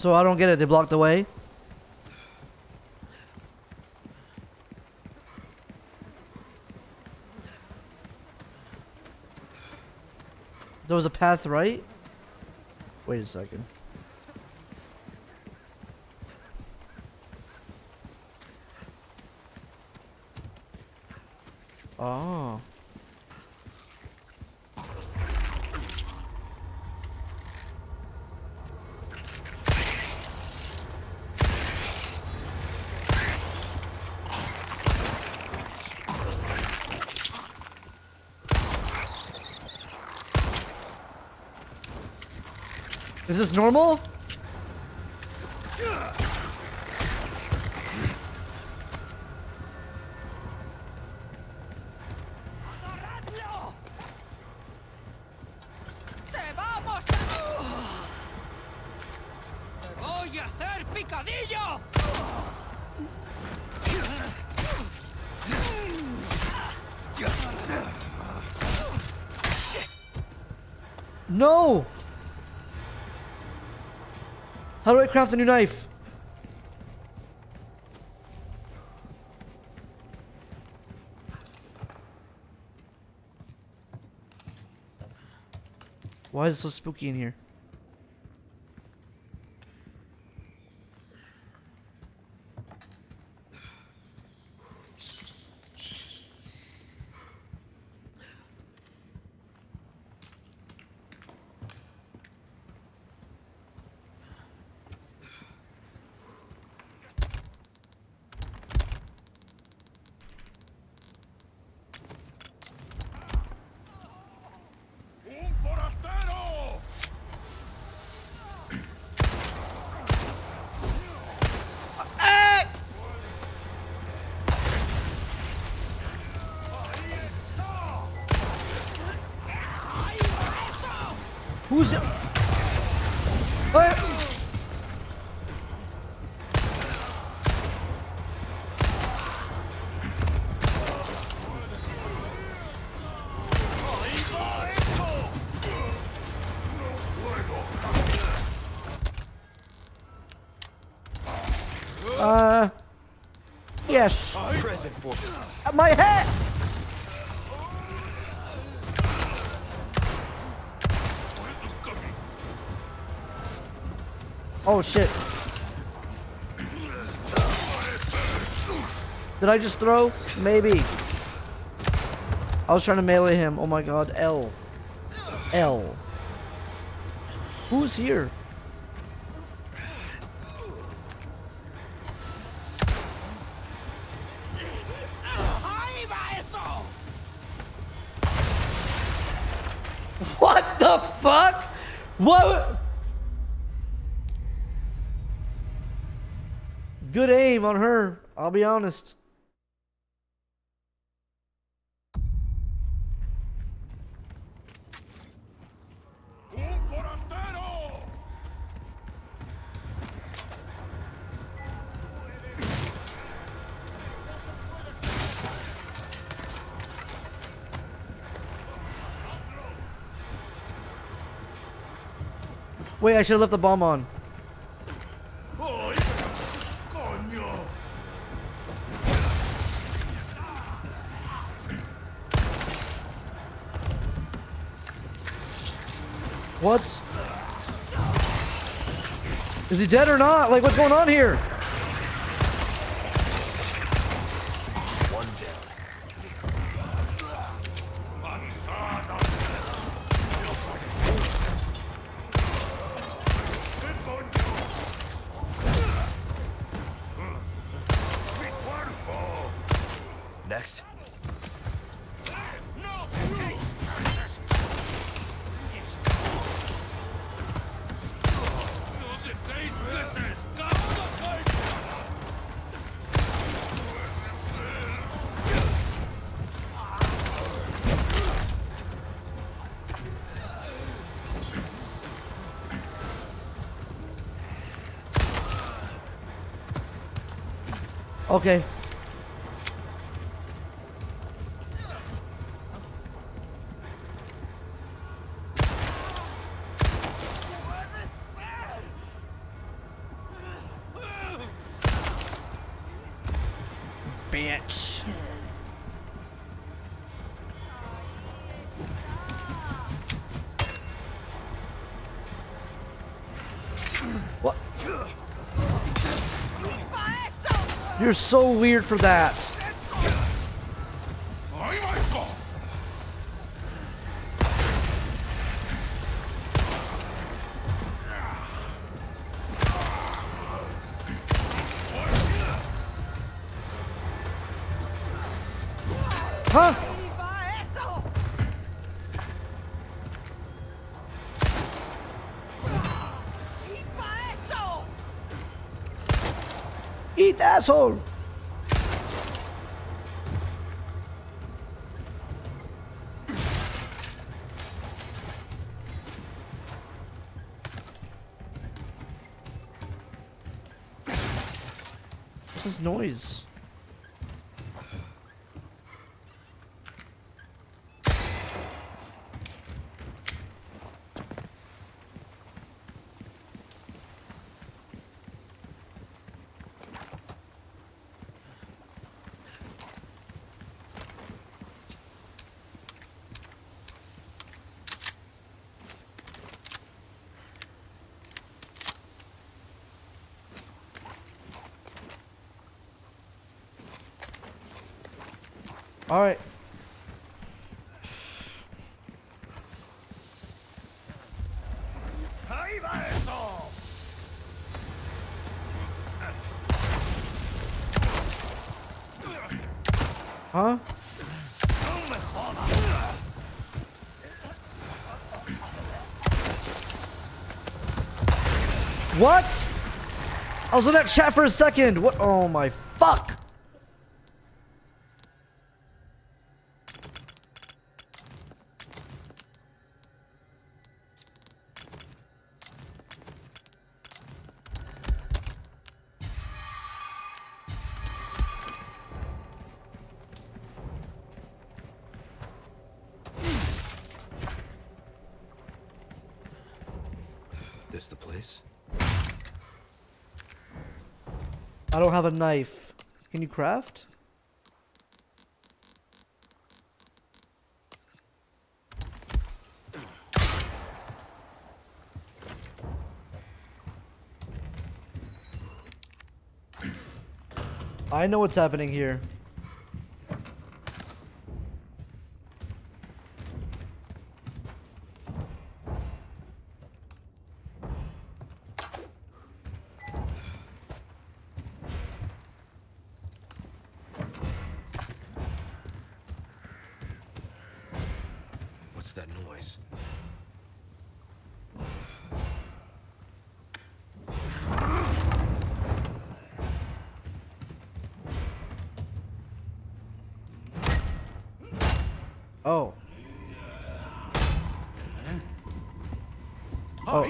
So I don't get it. They blocked the way. There was a path right? Wait a second. Oh. Is this normal? No! How do I craft a new knife? Why is it so spooky in here? Who's it? What? Yes. Present for My hat. Oh shit. Did I just throw? Maybe. I was trying to melee him. Oh my god. L. L. Who's here? What the fuck? What? Good aim on her, I'll be honest. Wait, I should have left the bomb on. What? Is he dead or not? Like, what's going on here? one down. Next. Okay. bitch. What? You're so weird for that. Huh? Eat, asshole! What's this noise? All right. Huh? What? I was in that chat for a second. What? Oh my fuck. This the place? I don't have a knife. Can you craft? I know what's happening here. What's that noise? Oh. Oh.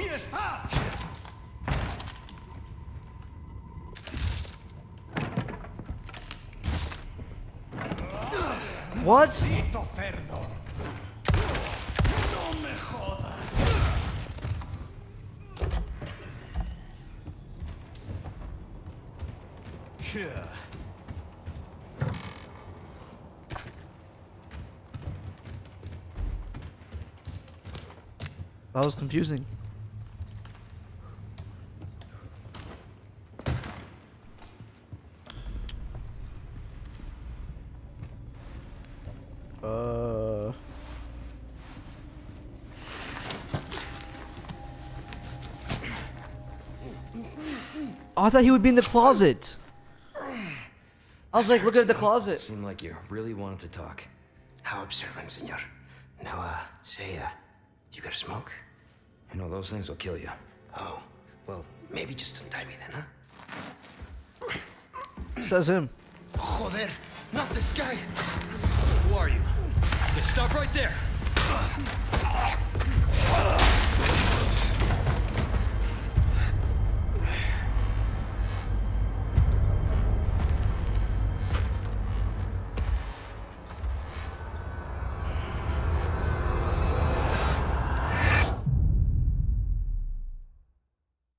What? That was confusing. Oh, I thought he would be in the closet. I was like, look at the closet. Seemed like you really wanted to talk. How observant, senor. Now, say, you got a smoke? You know, those things will kill you. Oh, well, maybe just untie me then, huh? Says him. Joder, not this guy. Who are you? Okay, stop right there.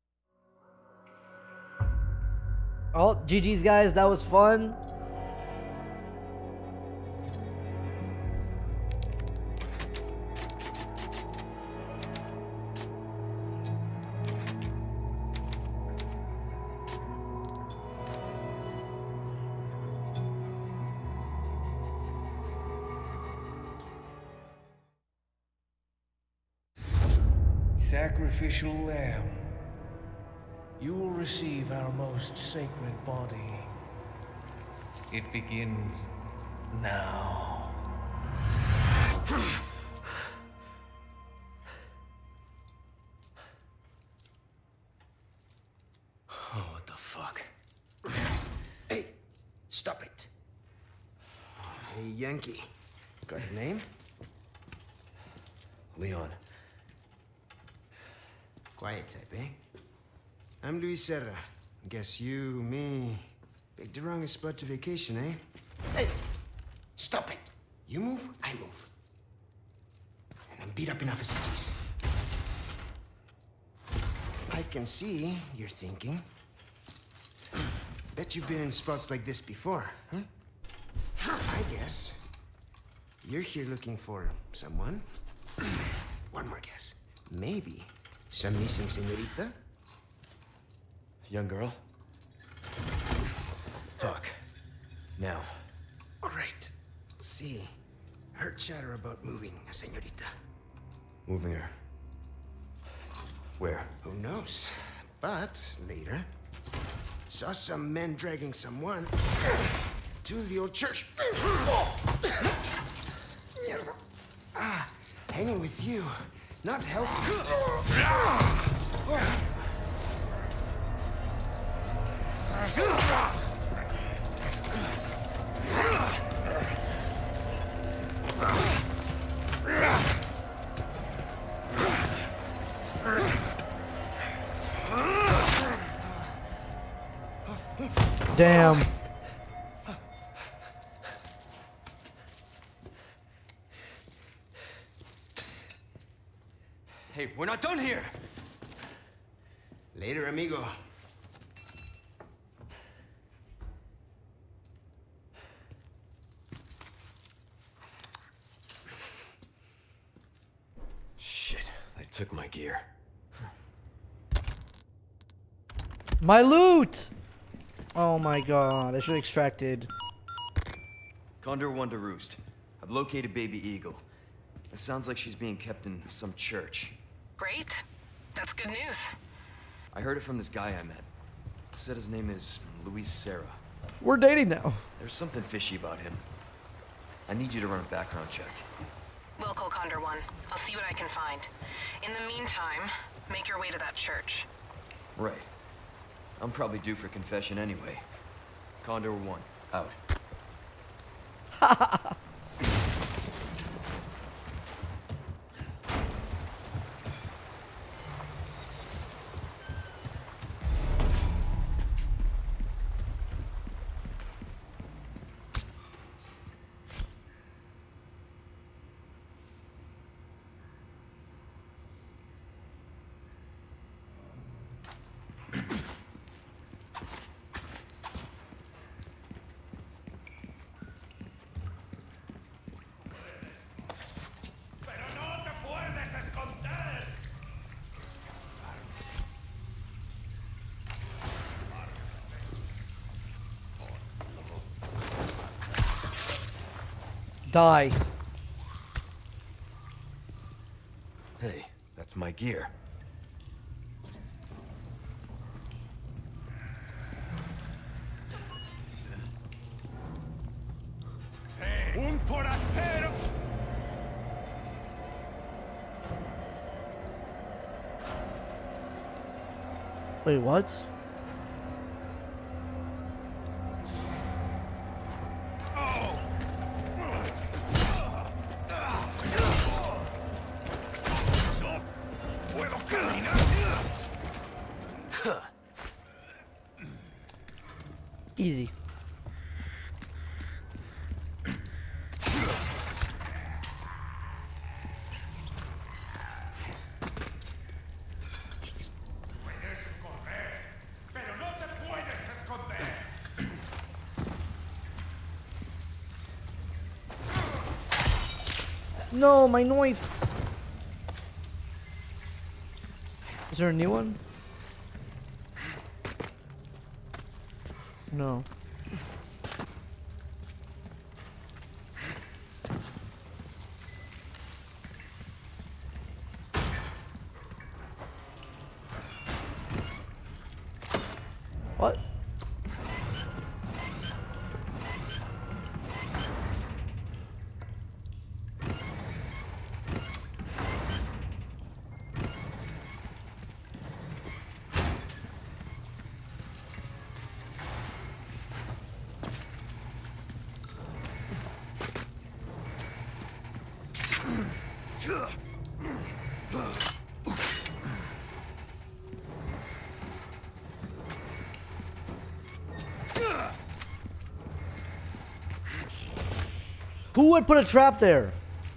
Oh, GG's guys, that was fun. sacrificial lamb, you will receive our most sacred body. It begins now. Oh, what the fuck? Hey, stop it. Hey, Yankee. Got a name? Leon. Quiet type, eh? I'm Luis Serra. Guess you, me, picked the wrong spot to vacation, eh? Hey! Stop it! You move, I move. And I'm beat up enough as it is. I can see you're thinking. Bet you've been in spots like this before, huh? I guess you're here looking for someone. One more guess. Maybe some missing señorita? Young girl? Talk. Now. All right. See. Heard chatter about moving a señorita. Moving her? Where? Who knows? But later, saw some men dragging someone to the old church. Hanging with you, not healthy. Damn. Hey, we're not done here! Later, amigo. Shit, they took my gear. My loot! Oh my god, I should have extracted. Condor 1 to Roost. I've located Baby Eagle. It sounds like she's being kept in some church. Great. That's good news. I heard it from this guy I met. Said his name is Luis Serra. We're dating now. There's something fishy about him. I need you to run a background check. We'll call Condor 1. I'll see what I can find. In the meantime, make your way to that church. Right. I'm probably due for confession anyway. Condor 1, out. Die. Hey, that's my gear. Un forastero! Wait, what? Easy. No, my knife. Is there a new one? No. Who would put a trap there?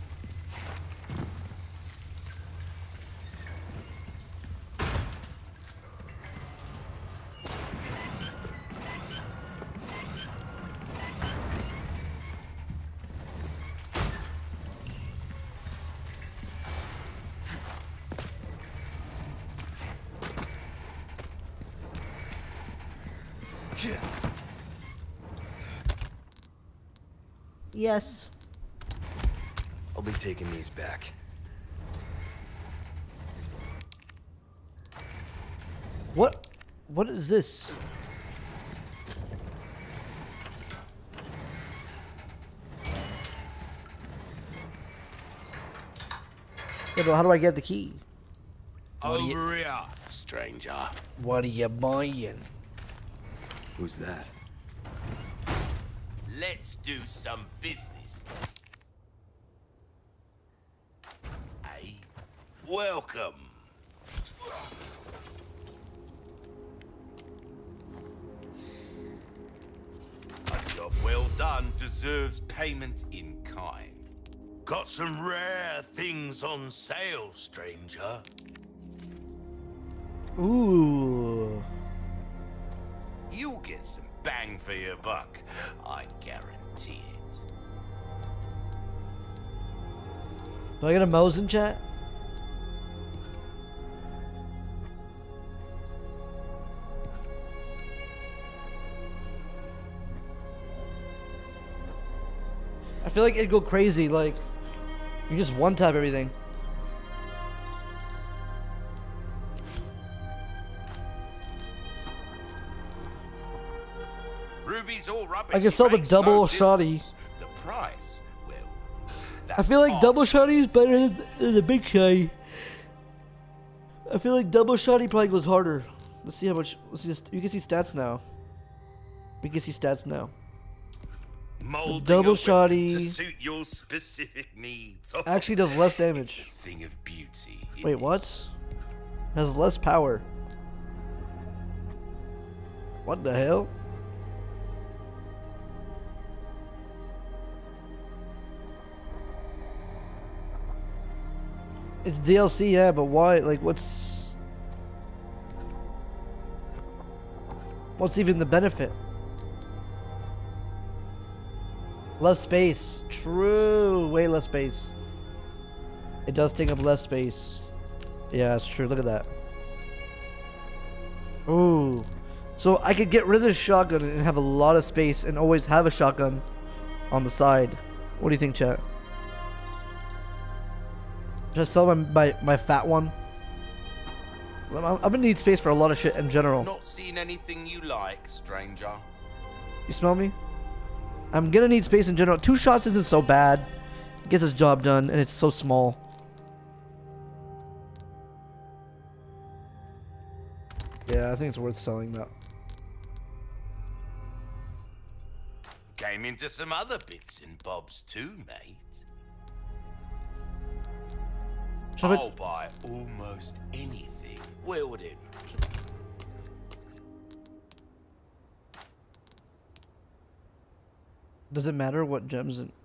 Yes. I'll be taking these back. What? What is this? Yeah, but how do I get the key? Over here, stranger. What are you buying? Who's that? Let's do some business. Hey, welcome. A job well done deserves payment in kind. Got some rare things on sale, stranger. Ooh. You'll get some bang for your buck, I guarantee it. Do I get a Mo's in chat? I feel like it'd go crazy, like, you just one-tap everything. Ruby's all rubbish. I can sell the makes double no shoddy. difference. The price, well, I feel like that's double our shoddy is choice. better than the big shoddy. I feel like double shoddy probably goes harder. Let's see how much. Let's see. You can see stats now. We can see stats now. Molding double a weapon shoddy to suit your specific needs. Oh, Actually does less it's damage. a thing of beauty. Wait, what? Has less power. What the hell? It's DLC, yeah, but why? Like, what's even the benefit? Less space. True. Way less space. It does take up less space. Yeah, that's true. Look at that. Ooh. So I could get rid of the shotgun and have a lot of space and always have a shotgun on the side. What do you think, chat? Should I sell my fat one? I'm gonna need space for a lot of shit in general. Not seen anything you like, stranger. You smell me? I'm gonna need space in general. 2 shots isn't so bad. It gets its job done, and it's so small. Yeah, I think it's worth selling that. Came into some other bits and bobs too, mate. Should I- I'll buy almost anything. Weld him. Does it matter what gems it...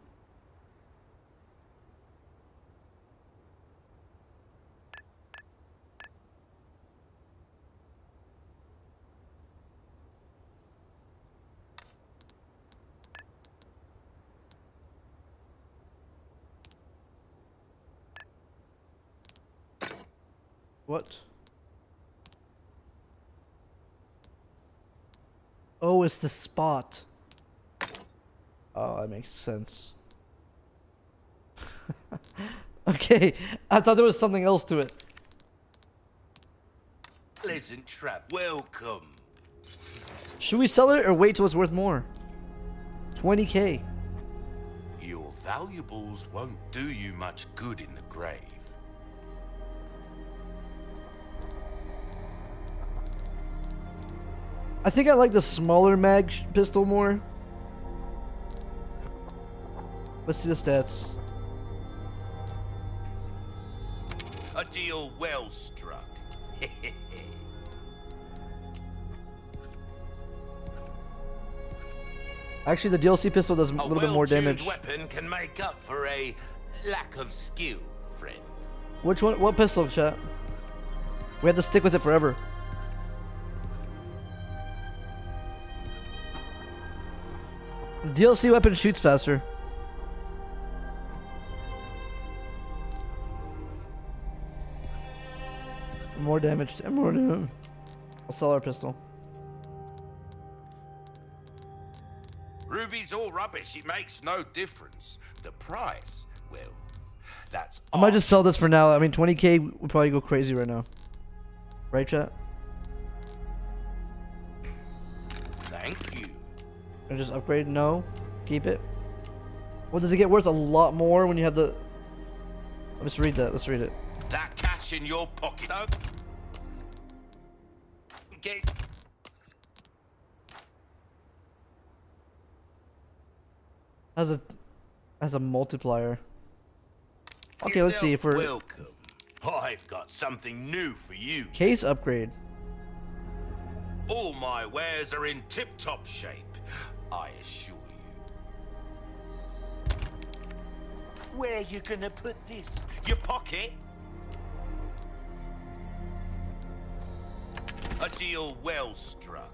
What? Oh, it's the spot. Oh, that makes sense. Okay, I thought there was something else to it. Pleasant trap. Welcome. Should we sell it or wait till it's worth more? 20k. Your valuables won't do you much good in the grave. I think I like the smaller mag pistol more. Let's see the stats. A deal well struck. Actually, the DLC pistol does a little bit more damage. Weapon can make up for a lack of skill, friend. Which one? What pistol, chat? We have to stick with it forever. The DLC weapon shoots faster. More damage. More damage. I'll sell our pistol. Ruby's all rubbish. It makes no difference. The price, well, that's. I might just sell this for now. I mean, 20k would probably go crazy right now. Right, chat? Thank you. Or just upgrade? No. Keep it. Well, does it get worth a lot more when you have the... Let's read that. Let's read it. That cash in your pocket. Okay. As a multiplier. Okay, let's see if we're... Welcome. I've got something new for you. Case upgrade. All my wares are in tip-top shape, I assure you. Where you gonna put this? Your pocket? A deal well struck.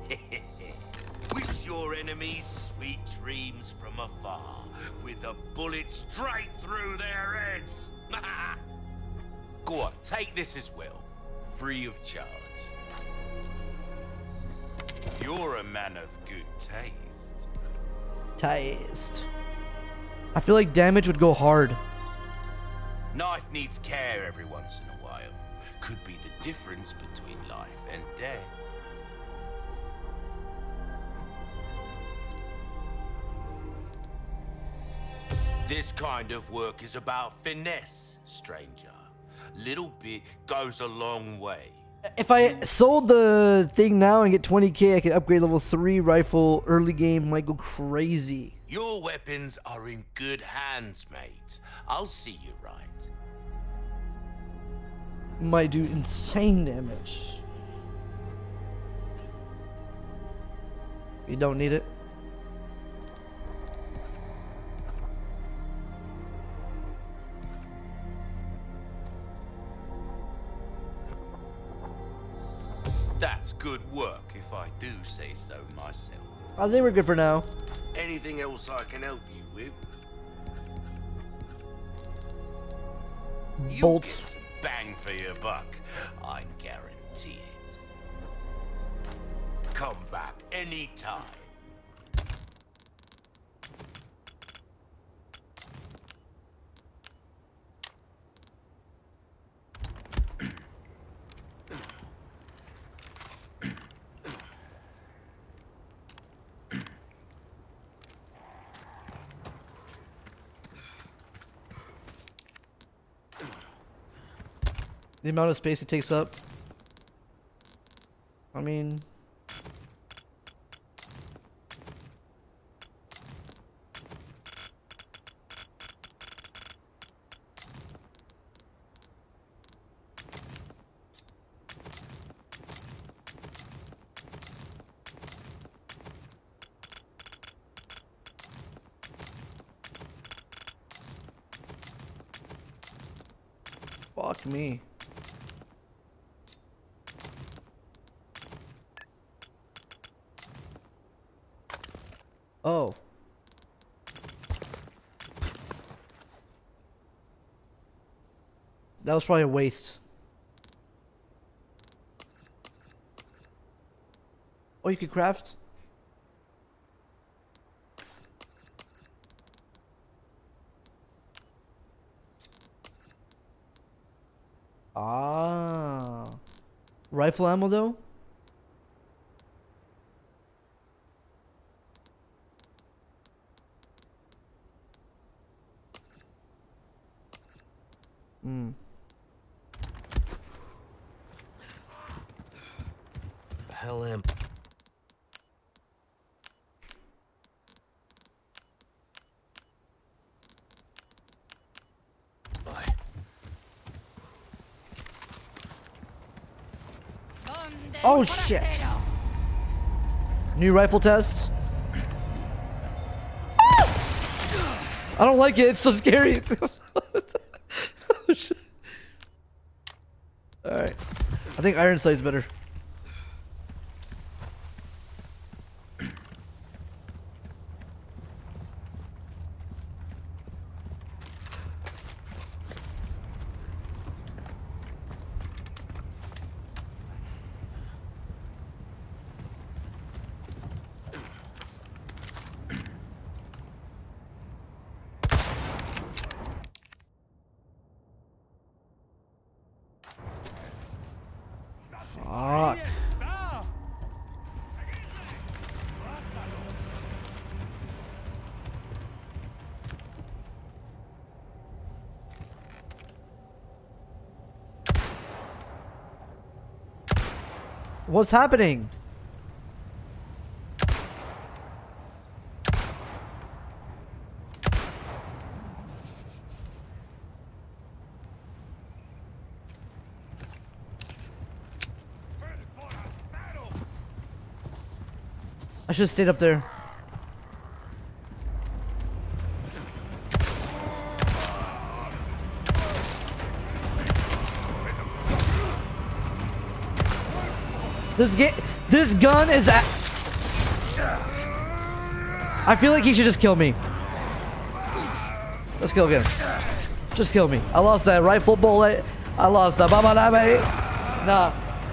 Wish your enemies sweet dreams from afar, with a bullet straight through their heads. Go on, take this as well, free of charge. You're a man of good taste. Taste. I feel like damage would go hard. Knife needs care every once in a while. Could be the difference between life and death. This kind of work is about finesse, stranger. Little bit goes a long way. If I sold the thing now and get 20k, I could upgrade level 3 rifle. Early game might go crazy. Your weapons are in good hands, mate. I'll see you right. Might do insane damage. You don't need it. That's good work, if I do say so myself. I think we're good for now. Anything else I can help you with? You'll get Bolts. some bang for your buck, I guarantee it. Come back anytime. The amount of space it takes up. I mean... Fuck me. Oh. That was probably a waste. Oh, you could craft? Ah. Rifle ammo though? Hmm. Hell am. Oh shit! New rifle test. I don't like it. It's so scary. Alright. I think Iron Sight's better. Fuck. What's happening? I should have stayed up there. This gun is I feel like he should just kill me. Let's kill again. Just kill me. I lost that rifle bullet. I lost that. Nah.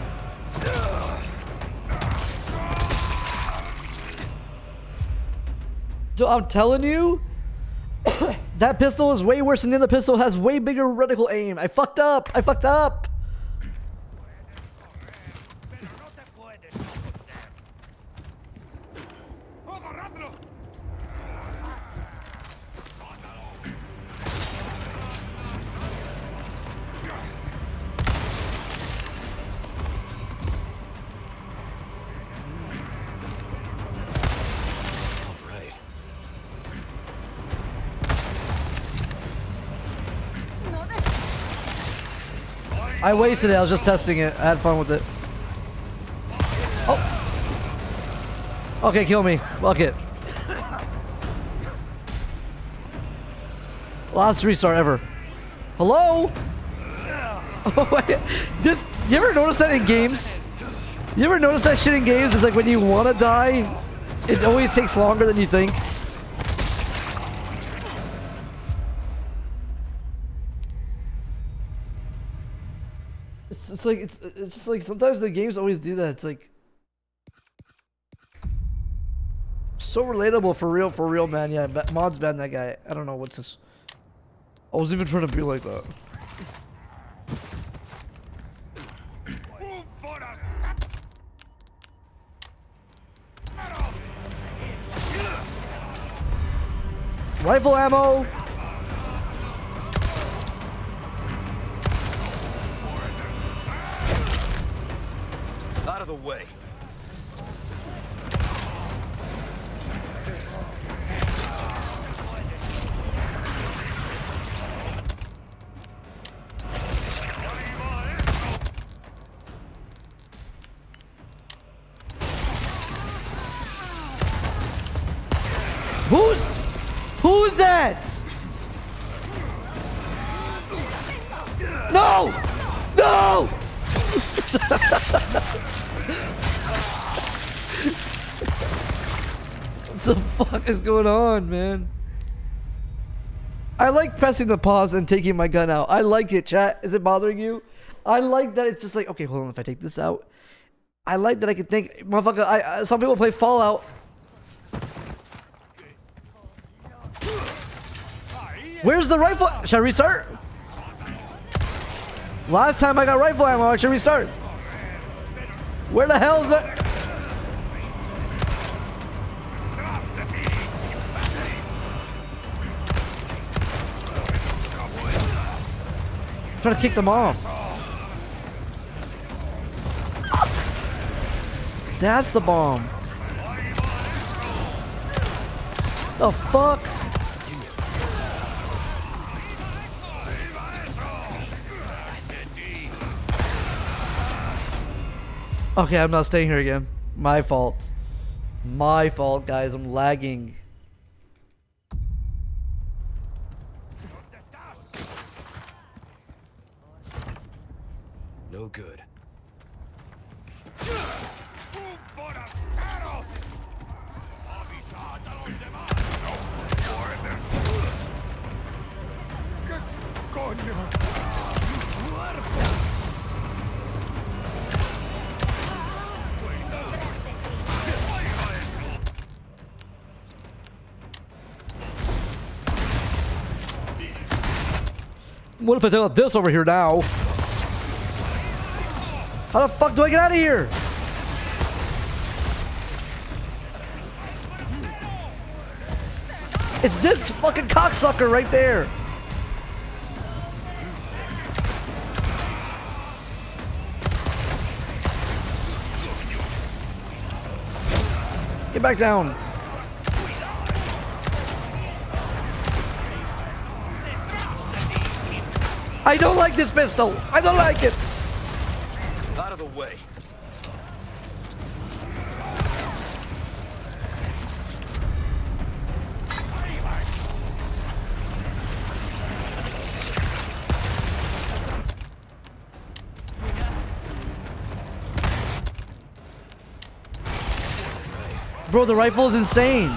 Dude, I'm telling you, that pistol is way worse than the other pistol. Has way bigger reticle aim. I fucked up. I fucked up. I wasted it. I was just testing it. I had fun with it. Oh. Okay, kill me. Fuck it. Last restart ever. Hello? Oh, wait. You ever notice that in games? You ever notice that shit in games? It's like when you want to die, it always takes longer than you think. It's just like sometimes the games always do that. It's like so relatable for real, man. Yeah, mods ban that guy. I don't know what's this. I was even trying to be like that. Rifle ammo. Out of the way. Who's that? No! No! What the fuck is going on, man? I like pressing the pause and taking my gun out. I like it, chat. Is it bothering you? I like that it's just like, okay, hold on, if I take this out. I like that I can think, motherfucker, some people play Fallout. Where's the rifle? Should I restart? Last time I got rifle ammo, I should restart. Where the hell is that? Trying to kick them off. That's the bomb. The fuck? Okay, I'm not staying here again. My fault. My fault, guys. I'm lagging. No good. What if I take out this over here now? How the fuck do I get out of here? It's this fucking cocksucker right there. Get back down. I don't like this pistol. I don't like it. Out of the way. Bro, the rifle is insane.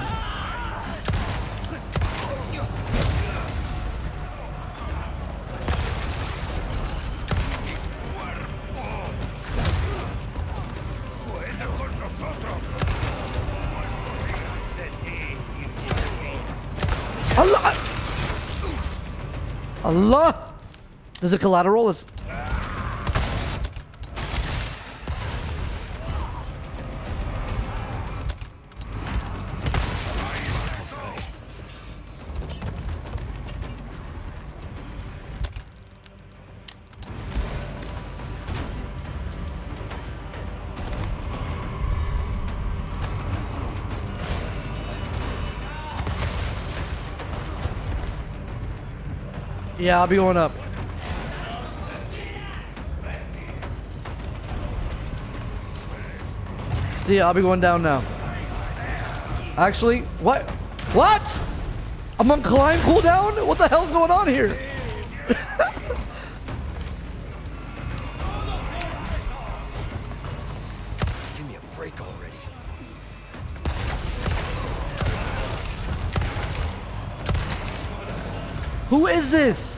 Allah! Allah! There's a collateral. It's yeah, I'll be going up. See, I'll be going down now. Actually, what? What? I'm on climb cooldown? What the hell's going on here? Give me a break already. Who is this?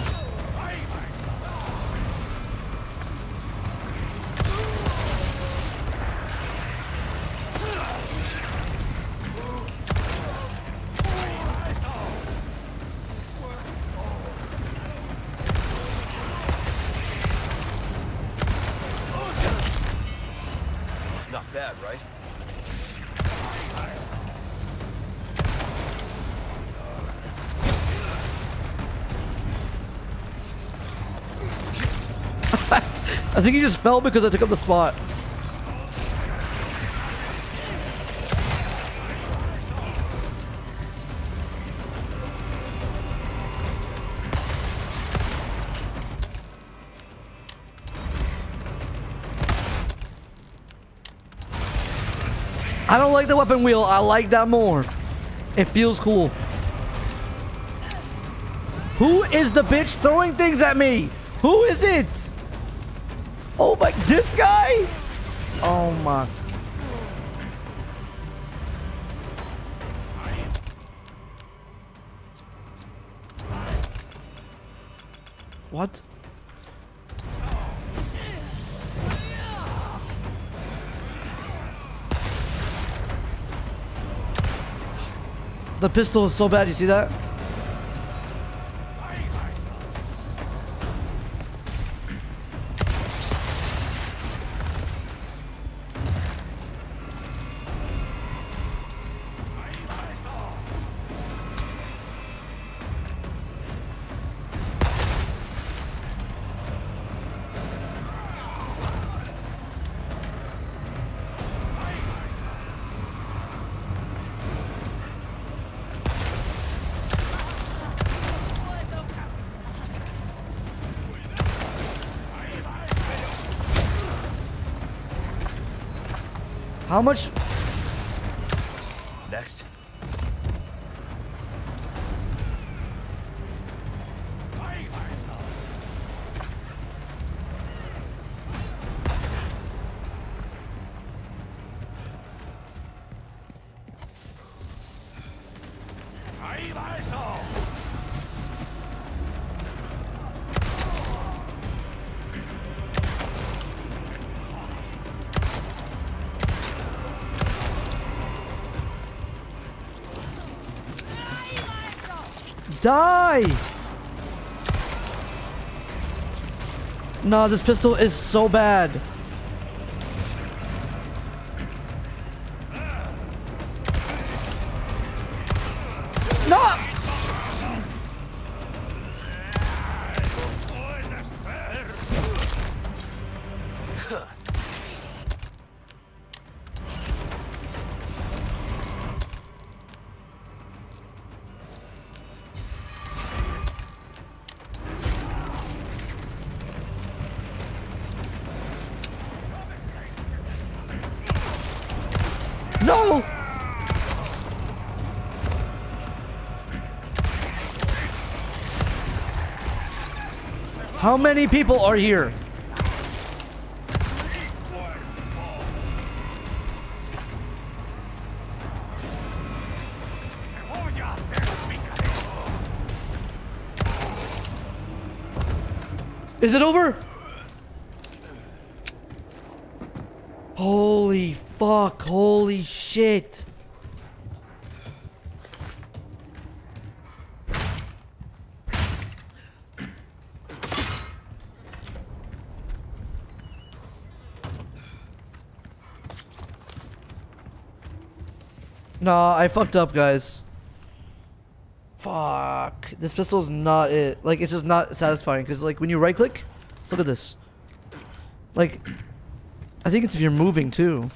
Not bad, right? I think he just fell because I took up the spot. I don't like the weapon wheel. I like that more. It feels cool. Who is the bitch throwing things at me? Who is it? Oh my, this guy? Oh my. What? The pistol is so bad, you see that? How much? Next. Die! Nah, this pistol is so bad. No! No! How many people are here? Is it over? Holy fuck, holy shit. Nah, I fucked up, guys. Fuck. This pistol's not it. Like, it's just not satisfying. Because, like, when you right-click, look at this. Like, I think it's if you're moving, too.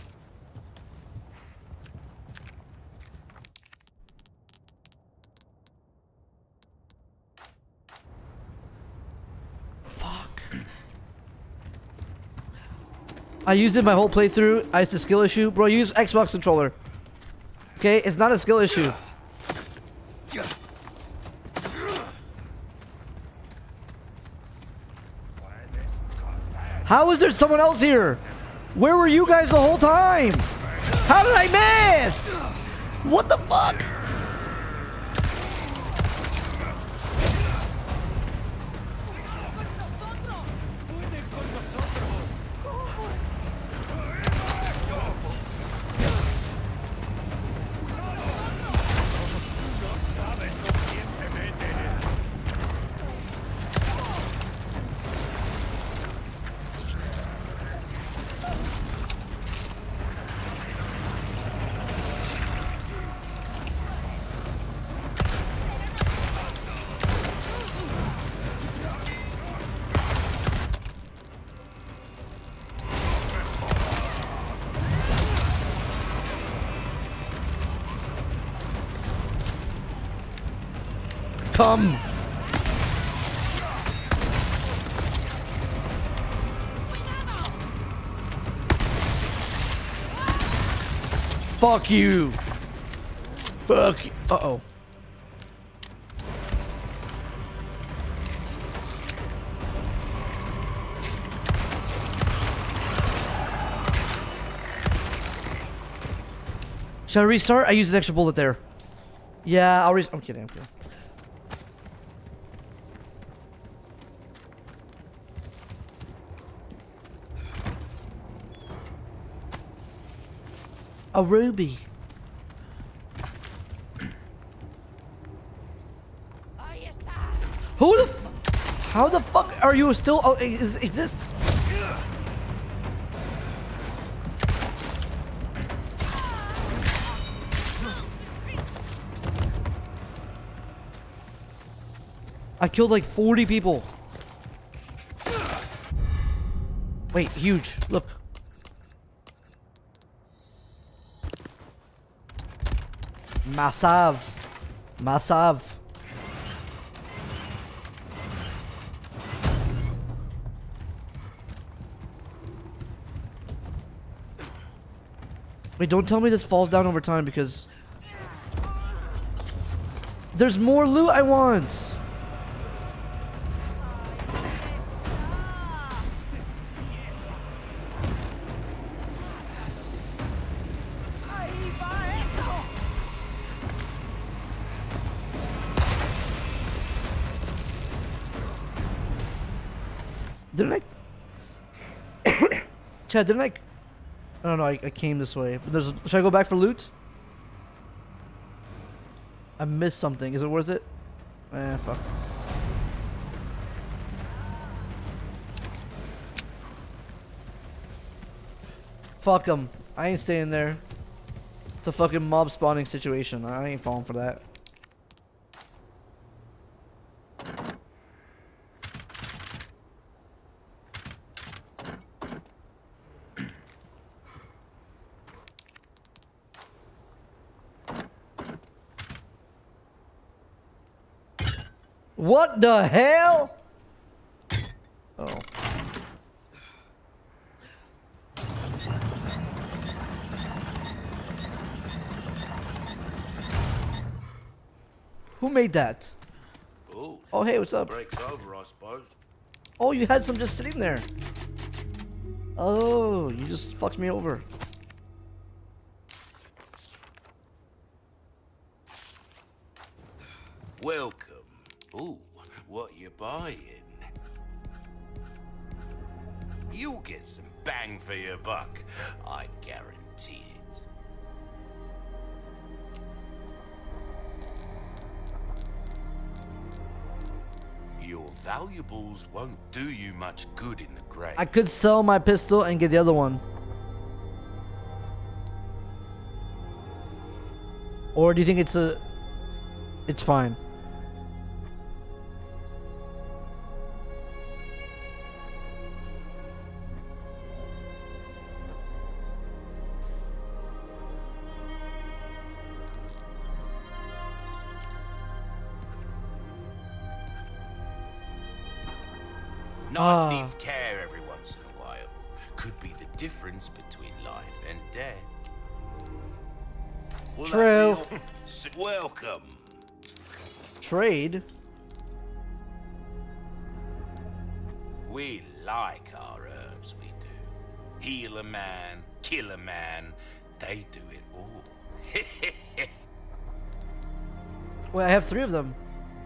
Fuck. I used it my whole playthrough. It's a skill issue. Bro, use Xbox controller. Okay? It's not a skill issue. How is there someone else here? Where were you guys the whole time? How did I miss? What the fuck? Come. Fuck you. Fuck you. Uh-oh. Should I restart? I used an extra bullet there. Yeah, I'll I'm kidding, I'm kidding. A ruby. Who the how the fuck are you still exist? I killed like 40 people. Wait, huge. Look. Massive. Massive. Wait, don't tell me this falls down over time because there's more loot I want. Didn't I? Chad, didn't I? I don't know. I came this way. But should I go back for loot? I missed something. Is it worth it? Fuck. Fuck him. I ain't staying there. It's a fucking mob spawning situation. I ain't falling for that. What the hell? Oh. Who made that? Ooh, Oh, hey, what's up? break's over, I suppose. Oh, you had some just sitting there. Oh, you just fucked me over. Welcome. Ooh, what you buying? You'll get some bang for your buck, I guarantee it. Your valuables won't do you much good in the grave. I could sell my pistol and get the other one. Or do you think it's fine? Knife needs care every once in a while. Could be the difference between life and death. Will that True. be all? Welcome. Trade? We like our herbs, we do. Heal a man, kill a man, they do it all. Wait, I have 3 of them.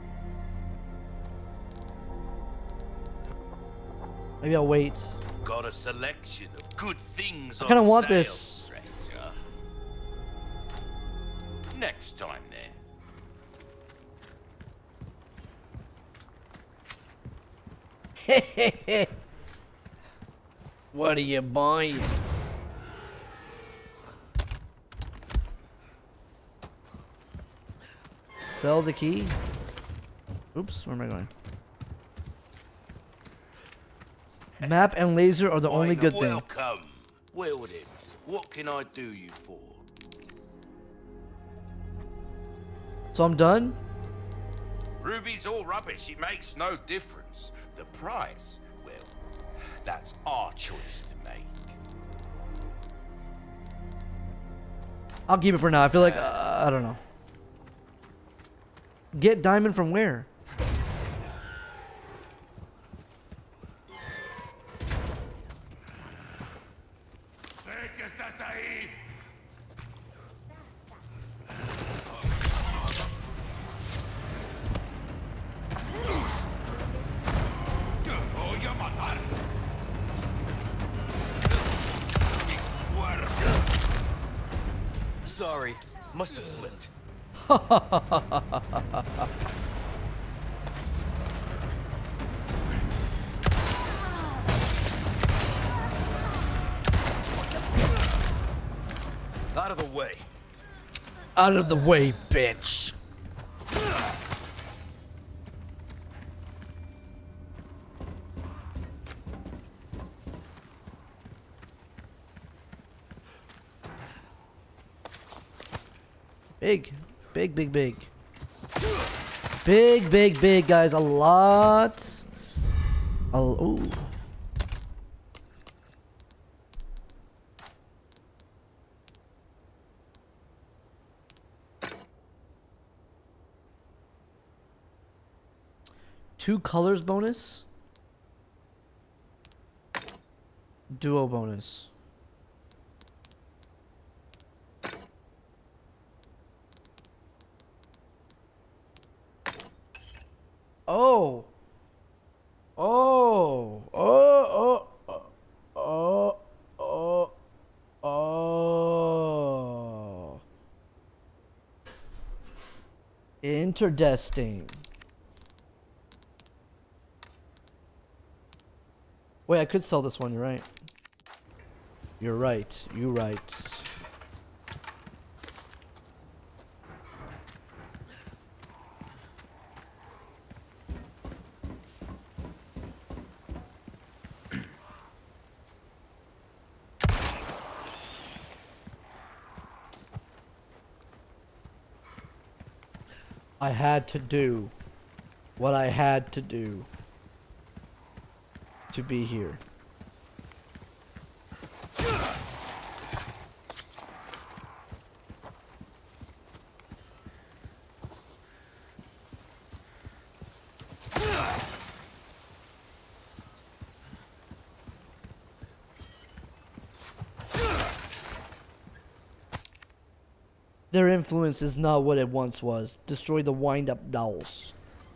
Maybe I'll wait. Got a selection of good things I kinda on want sale, this. stranger. Next time, then. What are you buying? Sell the key. Oops, where am I going? Map and laser are the only good thing. Welcome. Well then, what can I do you for? So I'm done? Ruby's all rubbish. It makes no difference. The price, well, that's our choice to make. I'll keep it for now. I feel like, I don't know. Get diamond from where? Sorry, must have slipped. Out of the way. Out of the way, bitch. Big, big, big, big. Big, big, big, guys. A lot. Ooh. Two colors bonus. Duo bonus. Oh. Oh. Oh. Oh. Oh. Oh. Oh. Interdesting. Wait, I could sell this one. You're right. You're right. You're right. I had to do what I had to do to be here. Their influence is not what it once was. Destroy the wind-up dolls.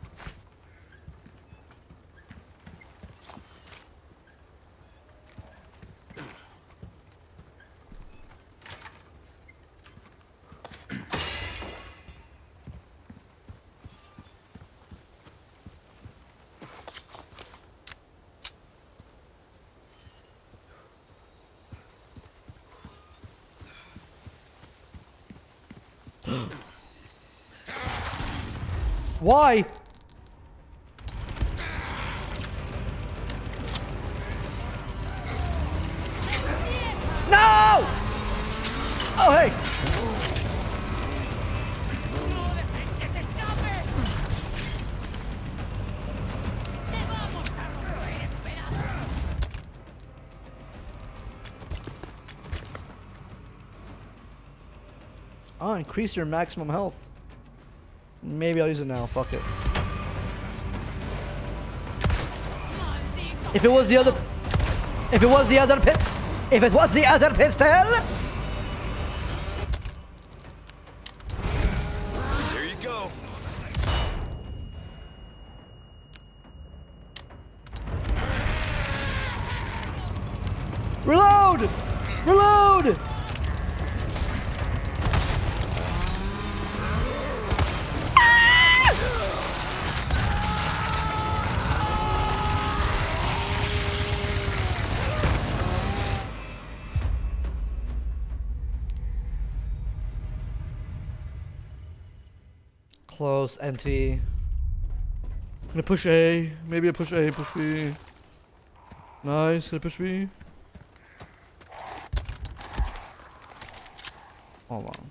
Why? No! Oh, hey! Oh, increase your maximum health. Maybe I'll use it now. Fuck it. If it was the other pistol. There you go. Reload! Reload! Close, NT. I'm gonna push A. Maybe I push A, push B. Nice, gonna push B. Hold on.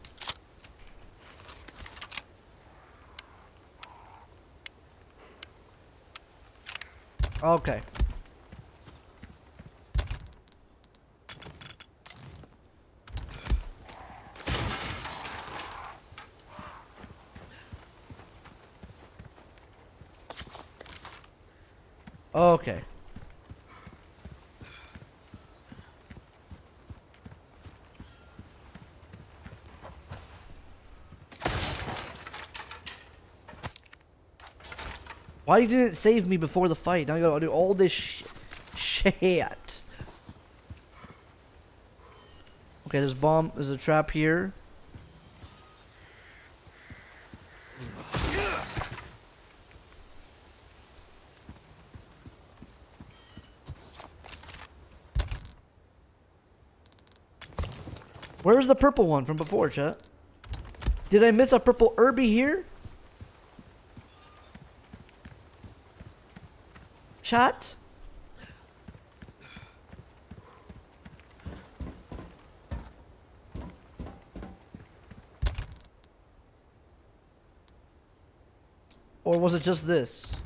Okay. Okay. Why you didn't save me before the fight? Now you gotta do all this shit. Okay, there's bomb. There's a trap here. Where's the purple one from before, chat? Did I miss a purple Irby here? Chat? Or was it just this?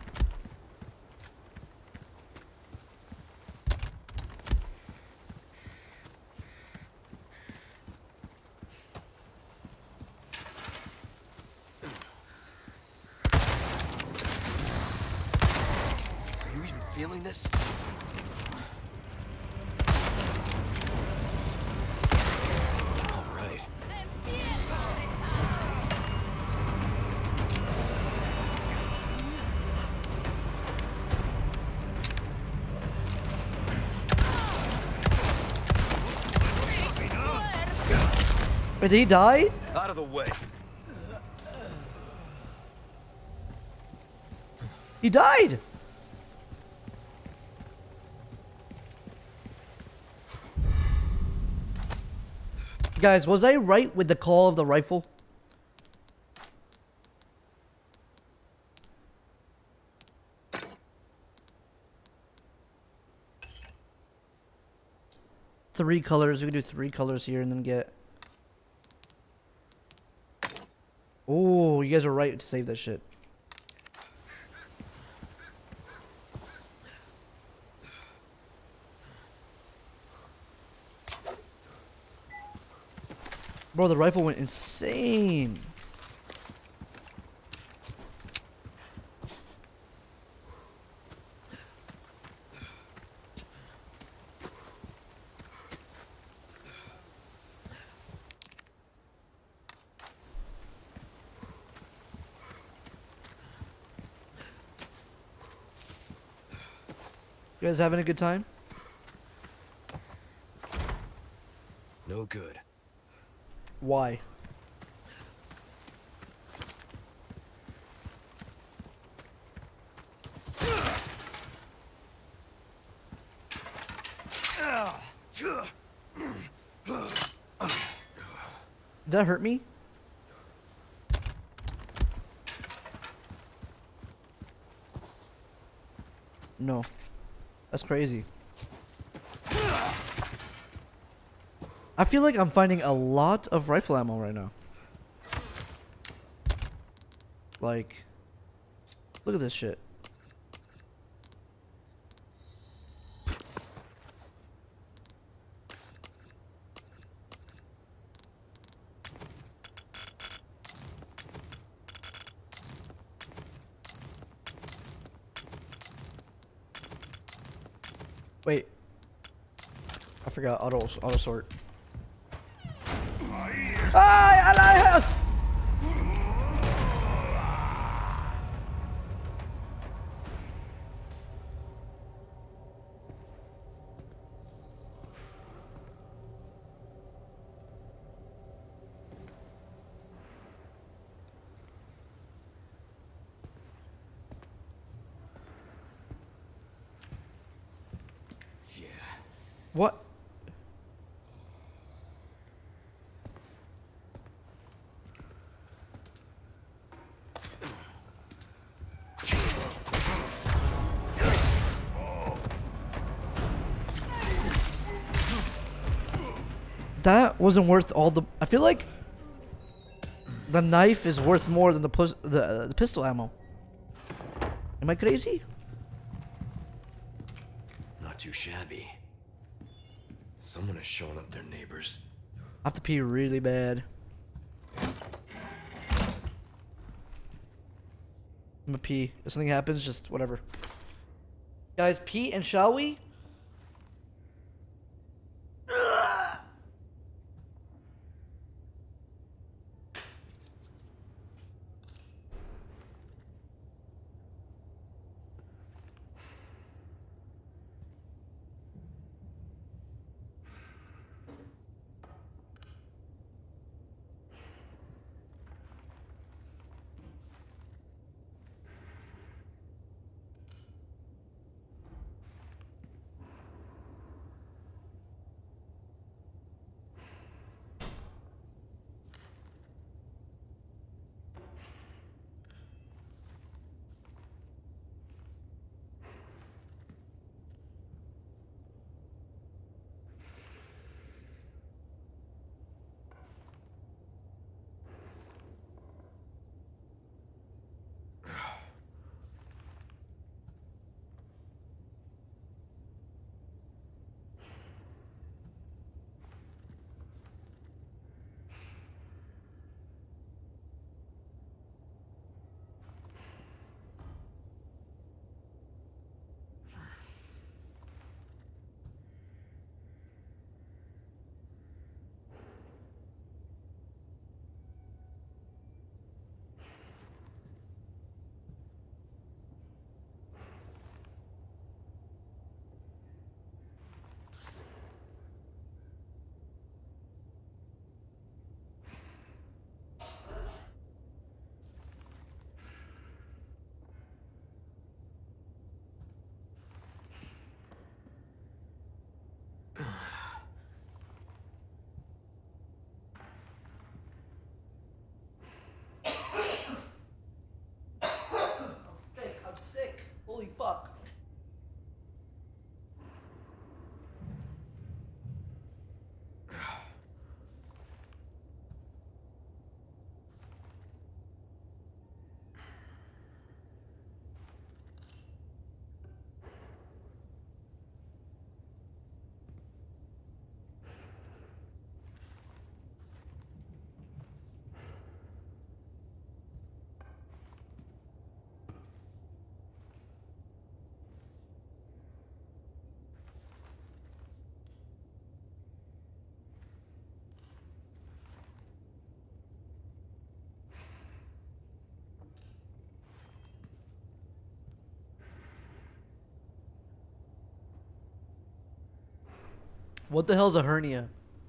Feeling this? All right. Wait, did he die? Out of the way. He died! Guys, was I right with the call of the rifle? Three colors. We can do 3 colors here and then get... Oh, you guys are right to save that shit. Bro, the rifle went insane. You guys having a good time? No good. Why? Did that hurt me? No. That's crazy. I feel like I'm finding a lot of rifle ammo right now. Like, look at this shit. Wait. I forgot auto sort. What? That wasn't worth all the... I feel like the knife is worth more than the pistol ammo. Am I crazy? Not too shabby. Someone has shown up their neighbors. I have to pee really bad. I'm gonna pee. If something happens, just whatever. Guys, pee and shall we? What the hell's a hernia?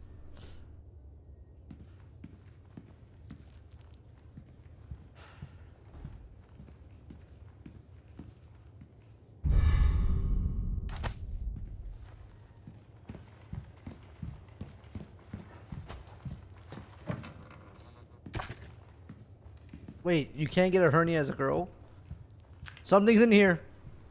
Wait, you can't get a hernia as a girl? Something's in here.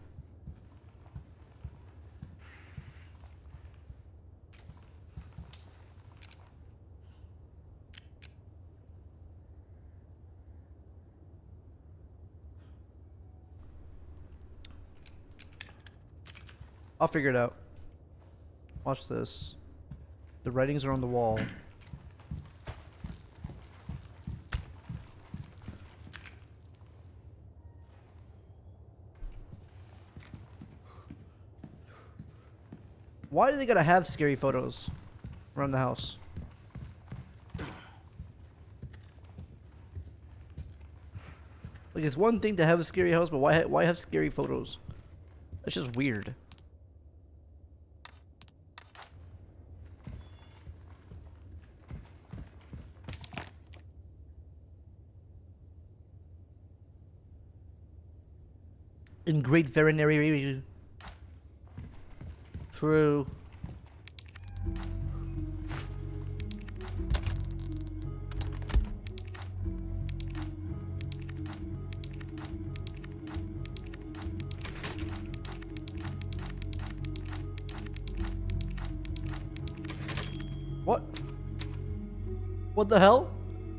I'll figure it out. Watch this. The writings are on the wall. Why do they gotta have scary photos around the house? Like, it's one thing to have a scary house, but why have scary photos? That's just weird. In great veterinary. True. What? What the hell?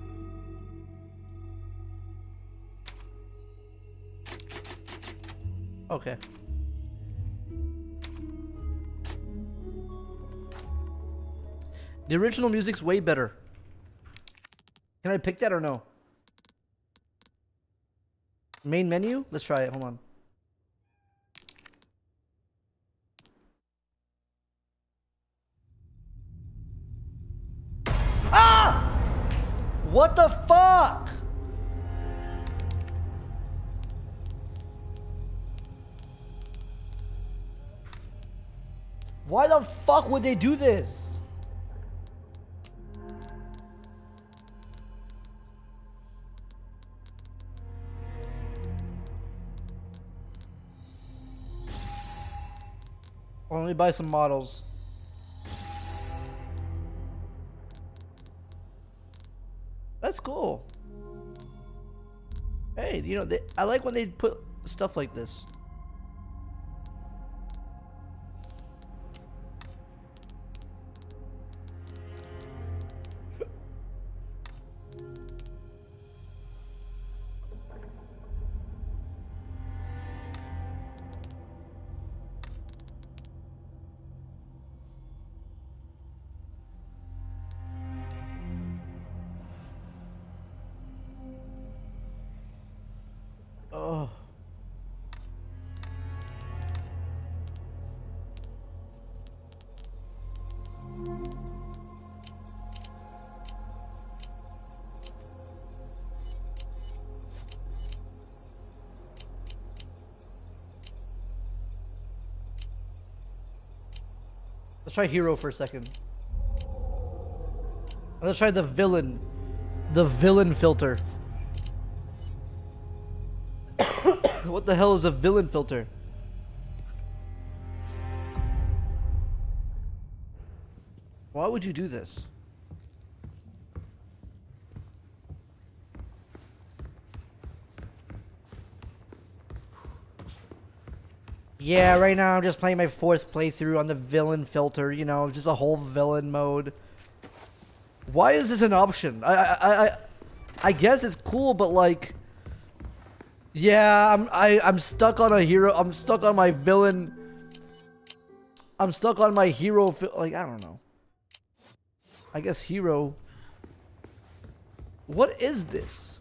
Okay. The original music's way better. Can I pick that or no? Main menu? Let's try it. Hold on. Ah! What the fuck? Why the fuck would they do this? Well, let me buy some models. That's cool. Hey, you know, I like when they put stuff like this. Oh. Let's try hero for a second. Let's try the villain. The villain filter. What the hell is a villain filter? Why would you do this? Yeah, right now I'm just playing my 4th playthrough on the villain filter, you know, just a whole villain mode. Why is this an option? I guess it's cool, but like, yeah, I'm stuck on a hero. I'm stuck on my villain. I'm stuck on my hero. Like, I don't know. I guess hero. What is this?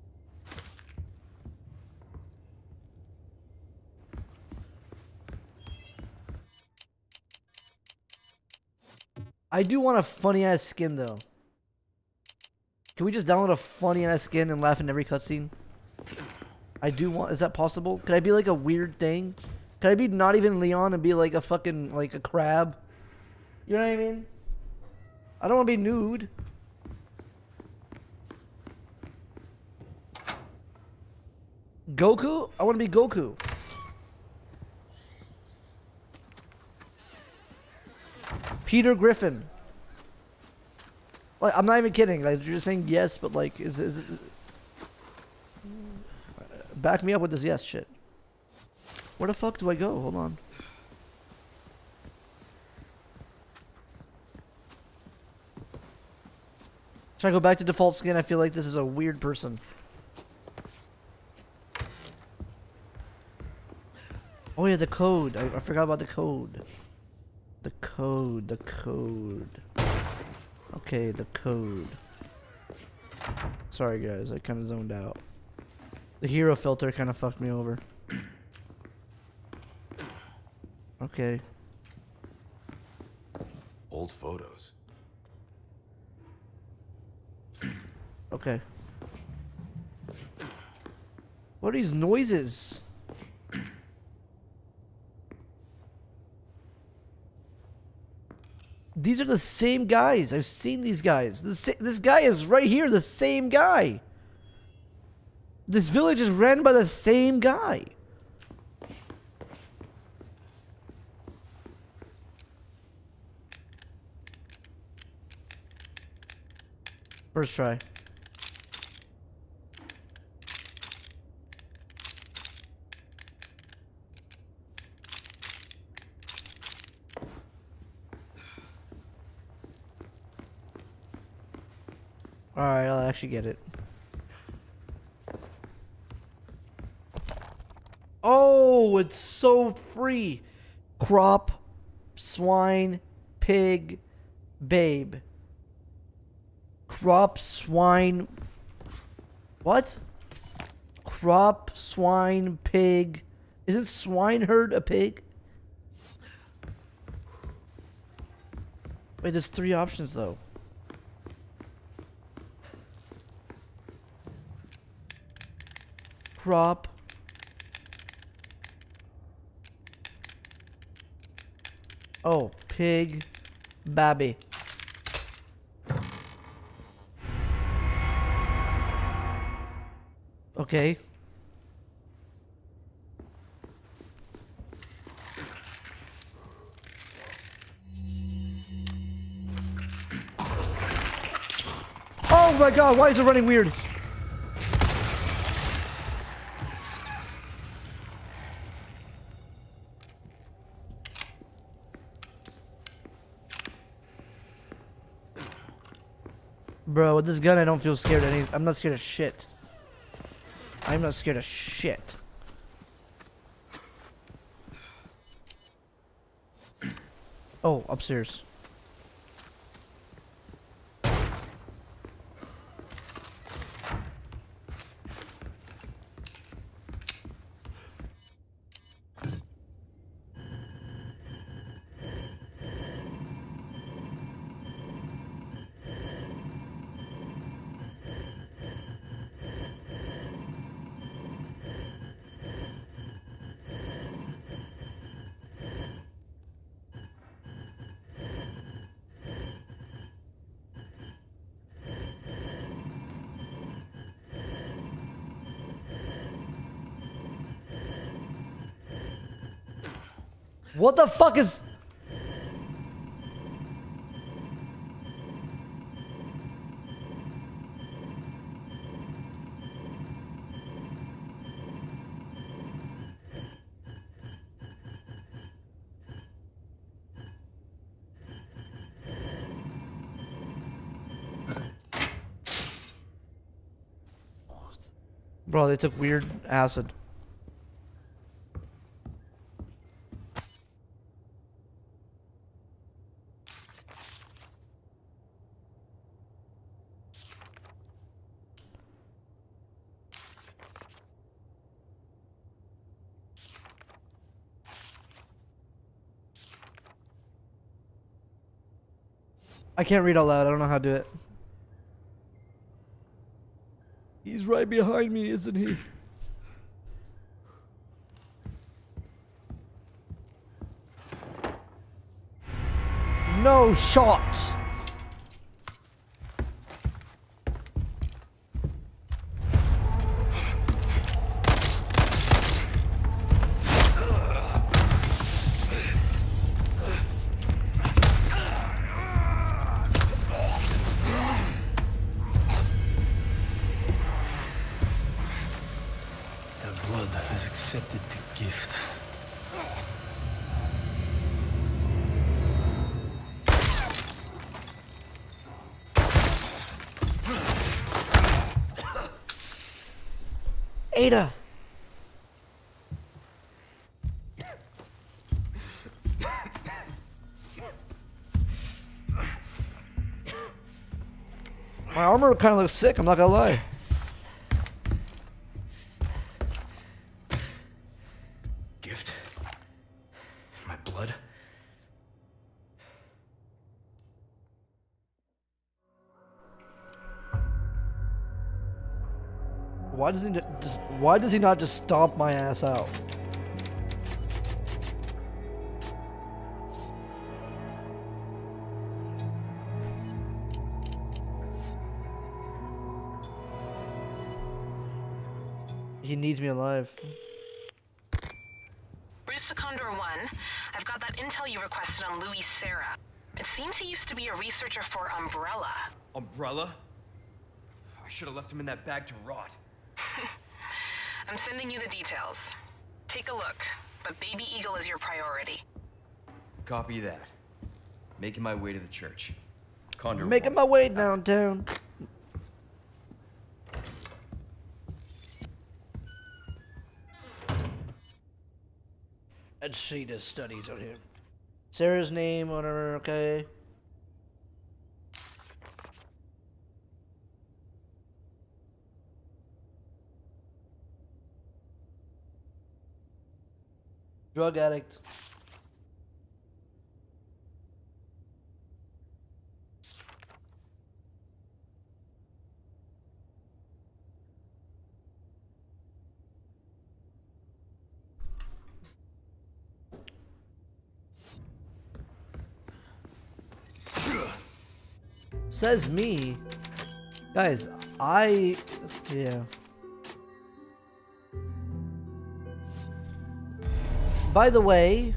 I do want a funny ass skin though. Can we just download a funny ass skin and laugh in every cutscene? I do want. Is that possible? Could I be like a weird thing? Could I be not even Leon and be like a fucking like a crab? You know what I mean? I don't want to be nude. Goku? I want to be Goku. Peter Griffin. Like, I'm not even kidding. Like, you're just saying yes, but like, is back me up with this yes shit. Where the fuck do I go? Hold on. Should I go back to default skin? I feel like this is a weird person. Oh yeah, the code. I forgot about the code. The code. Okay, the code. Sorry guys, I kind of zoned out. The hero filter kind of fucked me over. Okay. Old photos. Okay. What are these noises? These are the same guys. I've seen these guys. This guy is right here, the same guy. This village is ran by the same guy. First try. Alright, I'll actually get it. Oh, it's so free. Crop, swine, pig, babe. Crop, swine. What? Crop, swine, pig. Isn't swineherd a pig? Wait, there's 3 options though. Crop. Oh, pig, babby. Okay. Oh my god, why is it running weird? Bro, with this gun I don't feel scared of anything. I'm not scared of shit. I'm not scared of shit. Oh, upstairs. What the fuck is... Bro, they took weird acid. I can't read out loud. I don't know how to do it. He's right behind me, isn't he? No shot. The blood has accepted the gift. Ada. My armor kind of looks sick, I'm not gonna lie. Gift? My blood? Why does he not just stomp my ass out? He needs me alive. Bruce to Condor 1, I've got that intel you requested on Louis Serra. It seems he used to be a researcher for Umbrella. Umbrella? I should have left him in that bag to rot. I'm sending you the details. Take a look, but Baby Eagle is your priority. Copy that. Making my way to the church. Condor Making 1. my way downtown. Let's see the studies on here. Sarah's name on her, okay. Drug addict. Says me. Guys, yeah. By the way,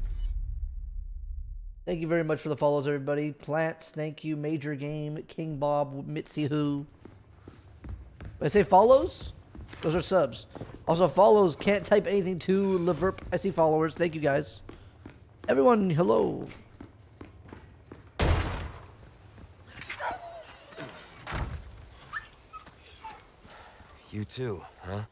thank you very much for the follows, everybody. Plants, thank you. Major Game, King Bob, Mitzi Who. When I say follows, those are subs. Also follows, can't type anything to Leverp. I see followers. Thank you guys. Everyone, hello. You too, huh?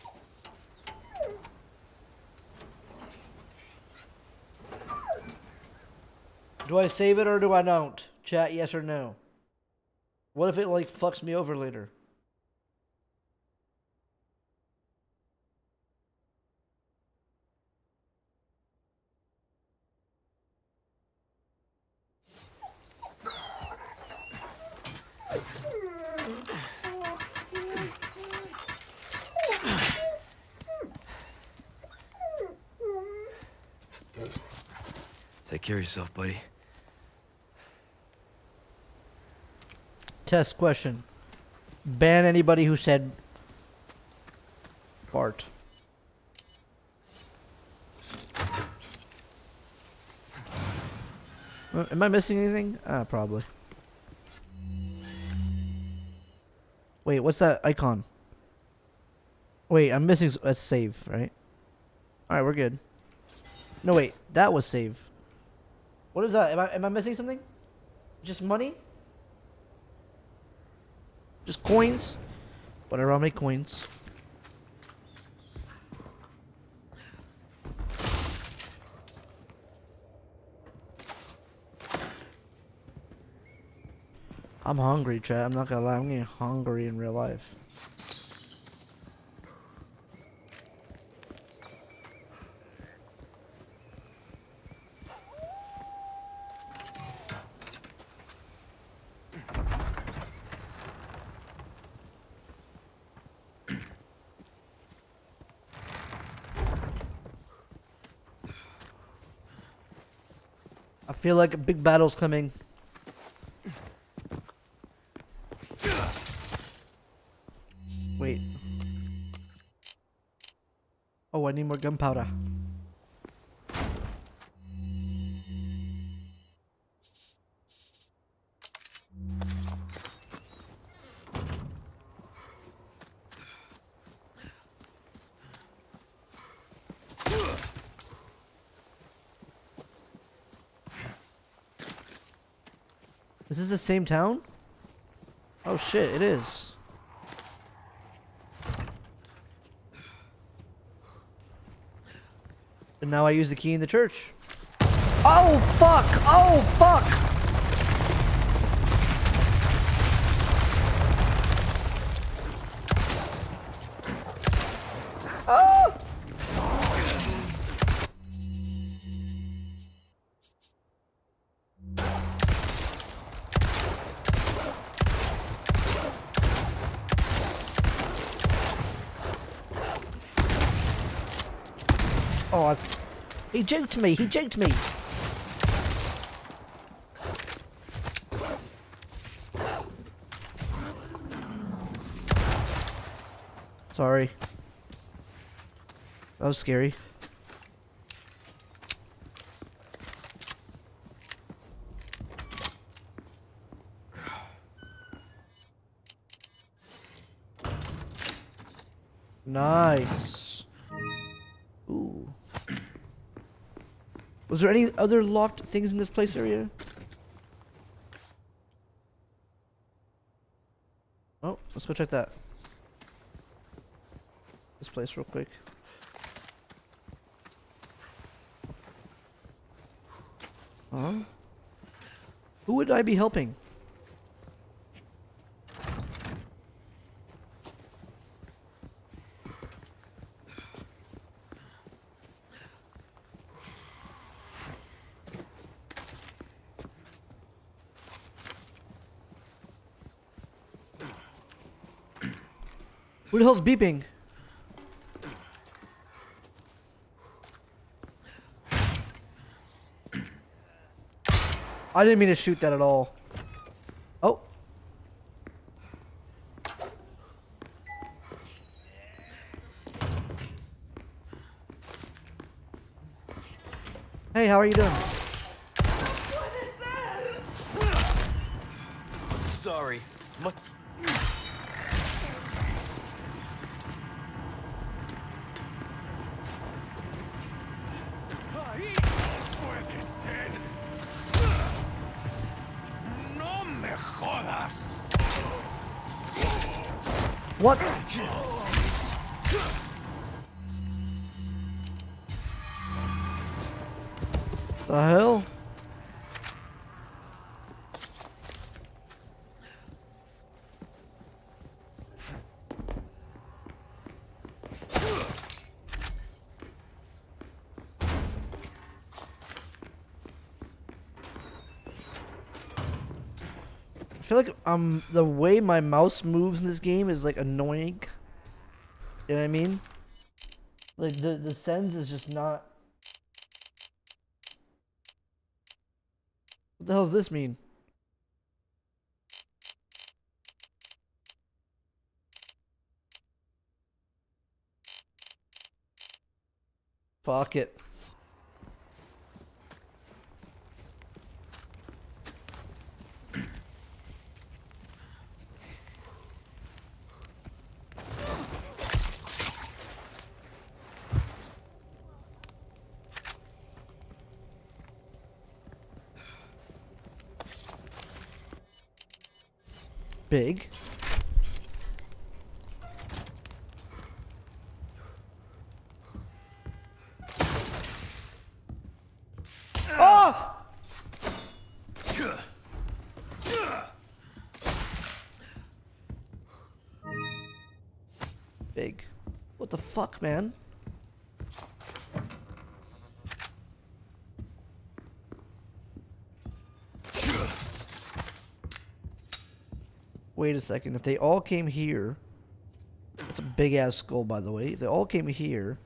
Do I save it or do I don't? Chat, yes or no? What if it like fucks me over later? Take care of yourself, buddy. Test question. Ban anybody who said fart. Am I missing anything? Probably. Wait, what's that icon? Wait, I'm missing. That's save, right? Alright, we're good. No, wait. That was save. What is that? Am I missing something? Just money? Just coins? Whatever, I'll make coins. I'm hungry, chat. I'm not gonna lie. I'm getting hungry in real life. feel like a big battle's coming. Wait. Oh, I need more gunpowder. Is this the same town? Oh shit, it is. And now I use the key in the church. Oh fuck! Oh fuck! Oh! Oh, he juked me. He juked me. Sorry. That was scary. Nice. Ooh. Was there any other locked things in this place area? Oh, let's go check that. This place real quick. Huh? Who would I be helping? Who the hell's beeping? I didn't mean to shoot that at all. Oh. Hey, how are you doing? Sorry. What? The hell? I feel like the way my mouse moves in this game is like annoying. You know what I mean? Like the sense is just not. What the hell does this mean? Fuck it. Big. Oh! Big. What the fuck, man? Wait a second. If they all came here, that's a big ass skull, by the way. If they all came here,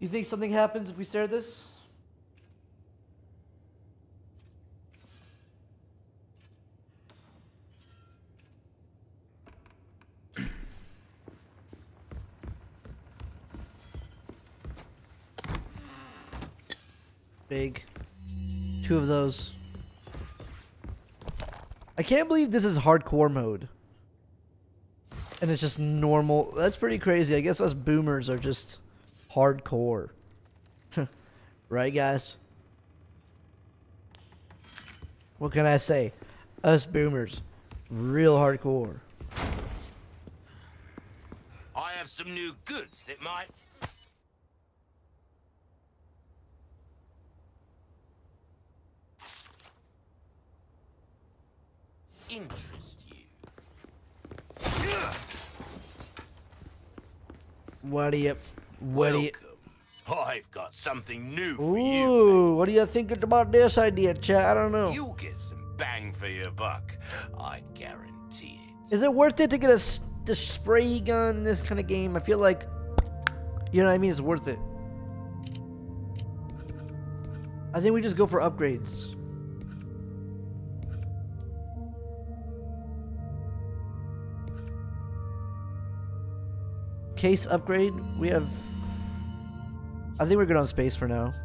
You think something happens if we stare at this? Big. 2 of those. I can't believe this is hardcore mode. And it's just normal. That's pretty crazy. I guess us boomers are just hardcore. Right, guys? What can I say? Us boomers. Real hardcore. I have some new goods that might... interest you. What do you... Welcome. I've got something new for you. Ooh, what do you think about this idea, chat? I don't know. You'll get some bang for your buck. I guarantee it. Is it worth it to get the spray gun in this kind of game? I feel like, you know what I mean? It's worth it. I think we just go for upgrades. Case upgrade. We have... I think we're good on space for now.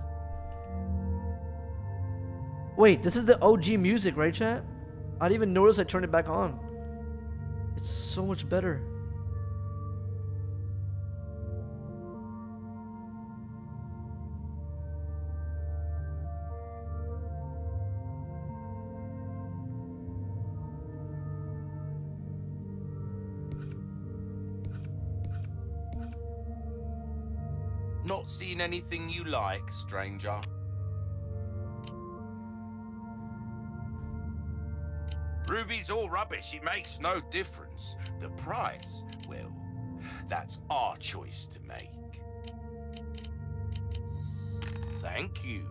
Wait, this is the OG music, right, chat? I didn't even notice I turned it back on. It's so much better. Not seen anything you like, stranger? Ruby's all rubbish, it makes no difference. The price, well, that's our choice to make. Thank you.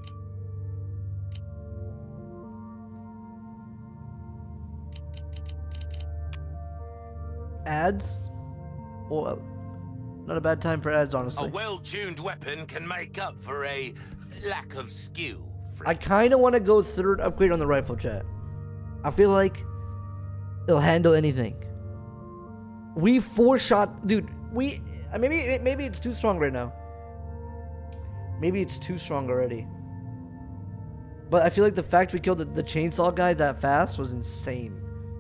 Ads? Well, not a bad time for ads, honestly. A well-tuned weapon can make up for a lack of skill. I kind of want to go 3rd upgrade on the rifle, chat. I feel like it'll handle anything. We 4-shot, dude. We maybe it's too strong right now. Maybe it's too strong already. But I feel like the fact we killed the chainsaw guy that fast was insane.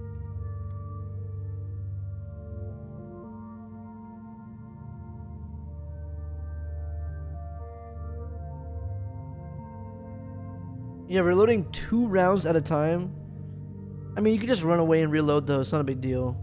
Yeah, reloading 2 rounds at a time. I mean, you could just run away and reload though. It's not a big deal.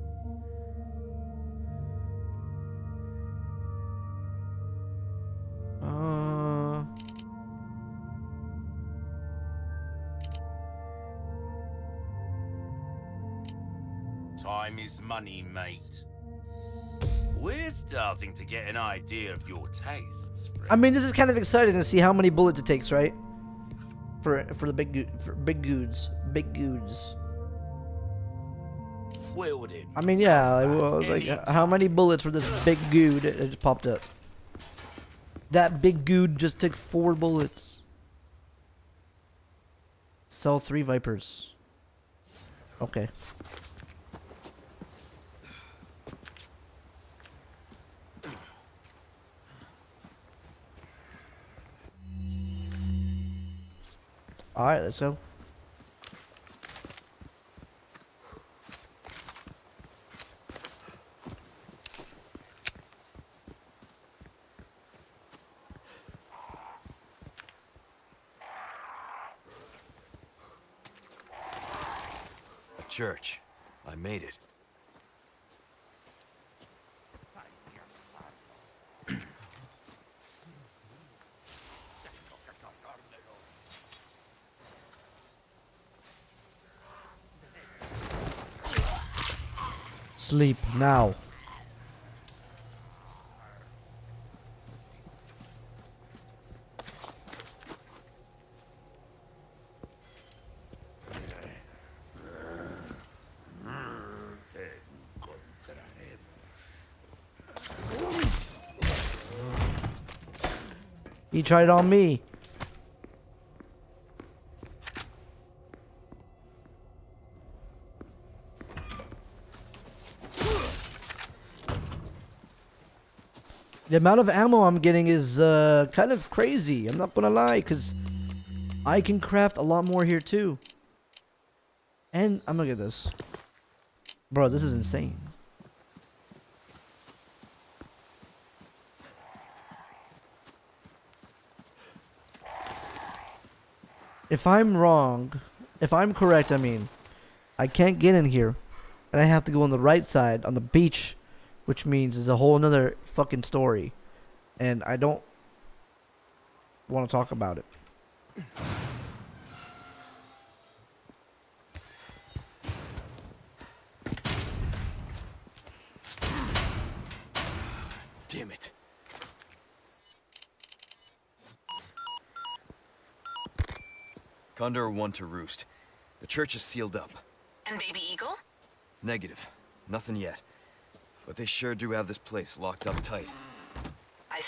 Time is money, mate. We're starting to get an idea of your tastes, friend. I mean, this is kind of exciting to see how many bullets it takes, right? For the big goods. Wielded. I mean, yeah, like how many bullets for this big good that just popped up? That big good just took 4 bullets. Sell 3 Vipers. Okay. Alright, let's go. Church. I made it. Sleep now. He tried it on me. The amount of ammo I'm getting is kind of crazy. I'm not gonna lie, because I can craft a lot more here too. And I'm gonna get this. Bro, this is insane. If I'm wrong, if I'm correct, I mean, I can't get in here. And I have to go on the right side, on the beach. Which means it's a whole nother fucking story. And I don't want to talk about it. Damn it. Condor 1 to Roost. The church is sealed up. And Baby Eagle? Negative. Nothing yet. But they sure do have this place locked up tight. I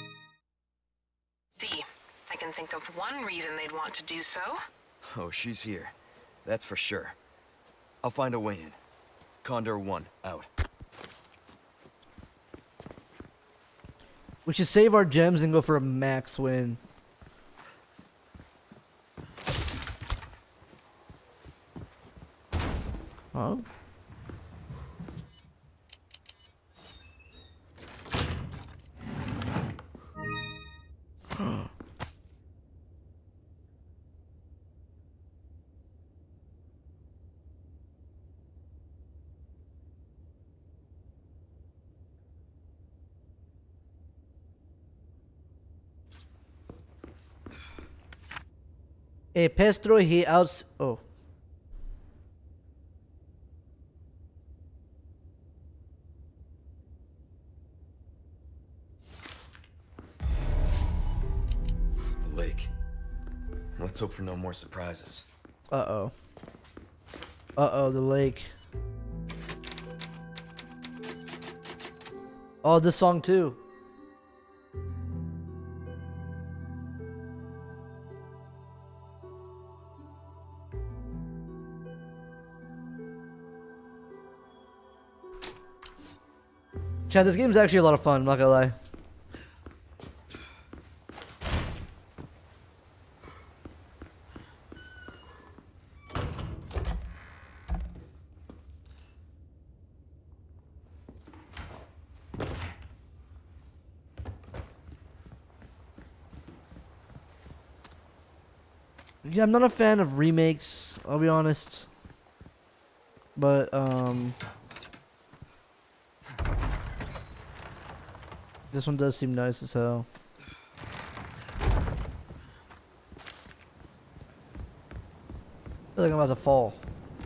see. I can think of one reason they'd want to do so. Oh, she's here. That's for sure. I'll find a way in. Condor 1, out. We should save our gems and go for a max win. Huh? Pestro, he outs. Oh. The lake. Let's hope for no more surprises. Uh-oh. Uh-oh, the lake. Oh, this song too. Chad, this game's actually a lot of fun, I'm not gonna lie. Yeah, I'm not a fan of remakes, I'll be honest. But, this one does seem nice as hell. I feel like I'm about to fall.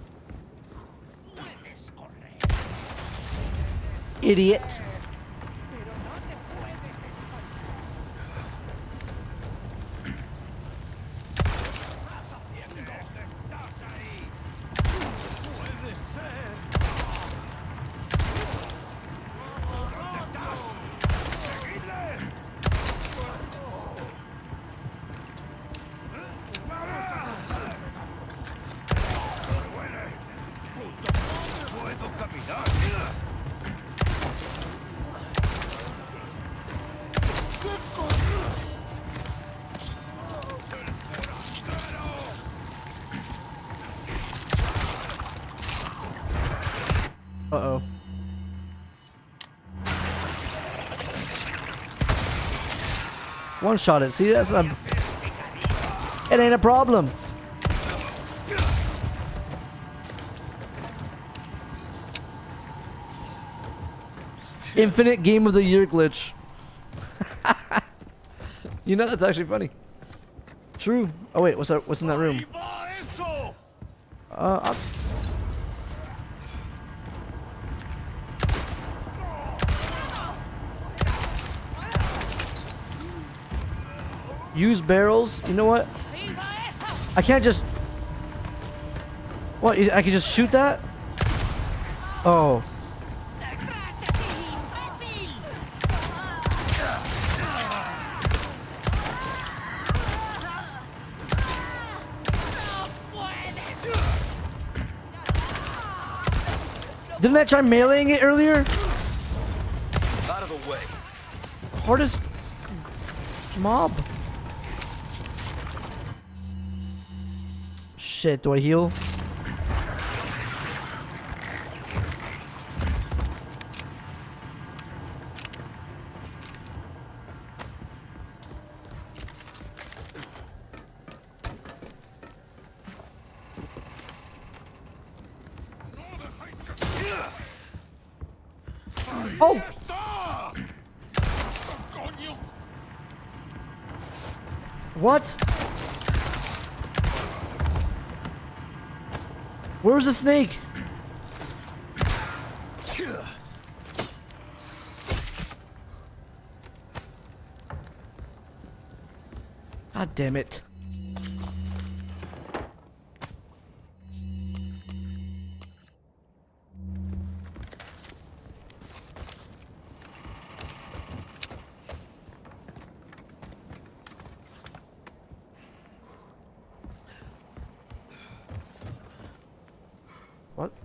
Idiot. Uh-oh. One shot it. See, that's not... It ain't a problem. Infinite Game of the Year glitch. You know that's actually funny. True. Oh wait, what's that? What's in that room? Use barrels. You know what? I can't just... What? I can just shoot that? Oh. Didn't I try meleeing it earlier? Out of the way. Hardest mob. Shit, do I heal? Oh! What? Where's the snake? God damn it. What?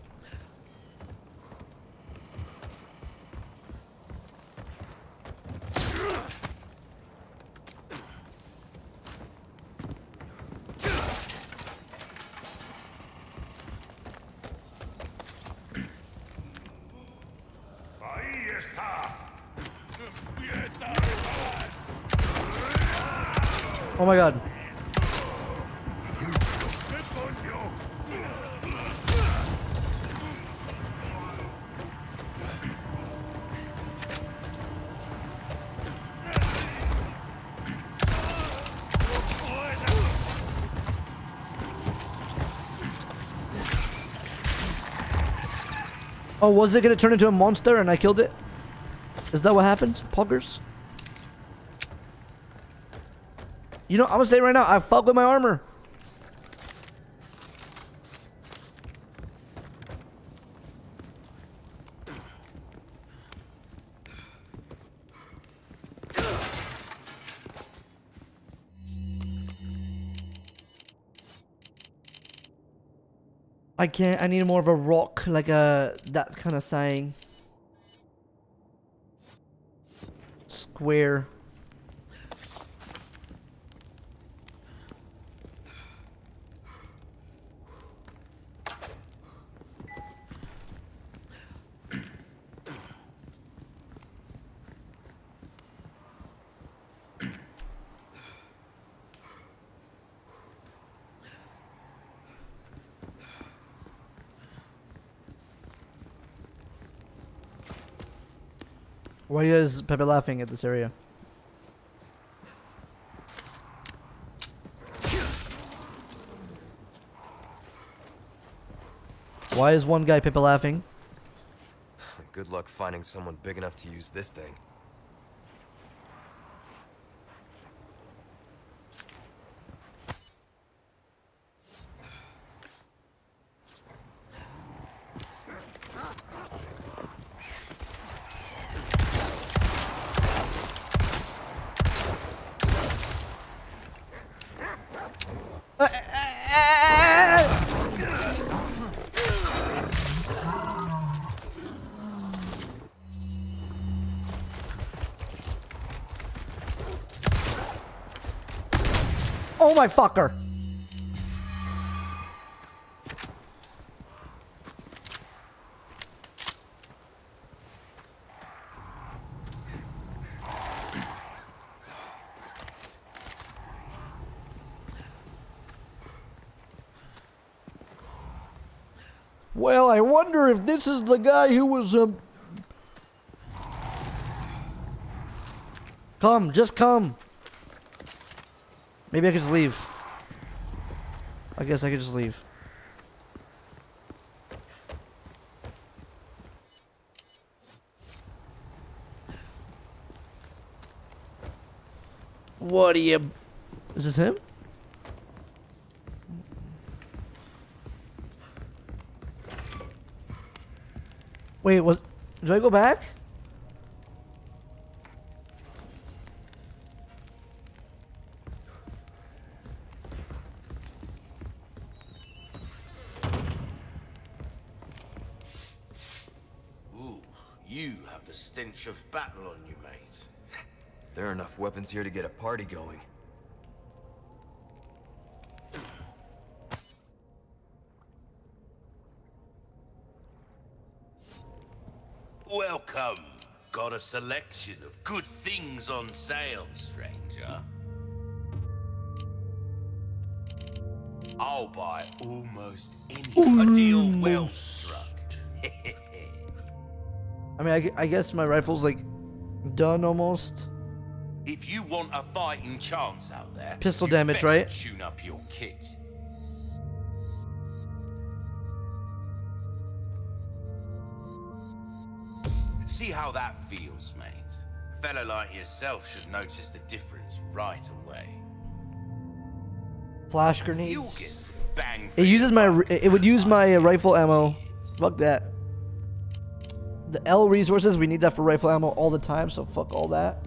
Oh my god. Oh, was it gonna turn into a monster and I killed it? Is that what happened, Poggers? You know, I'm gonna say right now, I fuck with my armor. I can't, I need more of a rock, like a, that kind of thing. Square. Why is Pepe laughing at this area? Why is one guy Pepe laughing? Good luck finding someone big enough to use this thing. Oh my fucker! Well, I wonder if this is the guy who was, Come, just come. Maybe I could just leave. I guess I could just leave. What are you... Is this him? Wait, do I go back? You have the stench of battle on you, mate. There are enough weapons here to get a party going. Welcome. Got a selection of good things on sale, stranger. I'll buy almost anything. A deal well struck. I mean, I guess my rifle's like done almost. If you want a fighting chance out there, Pistol you damage, best right? Tune up your kit. See how that feels, mate. A fella like yourself should notice the difference right away. Flash You'll grenades. get some bang for It uses your my. buck. It would use my I rifle ammo. guarantee it. Fuck that. The L resources, we need that for rifle ammo all the time, so fuck all that.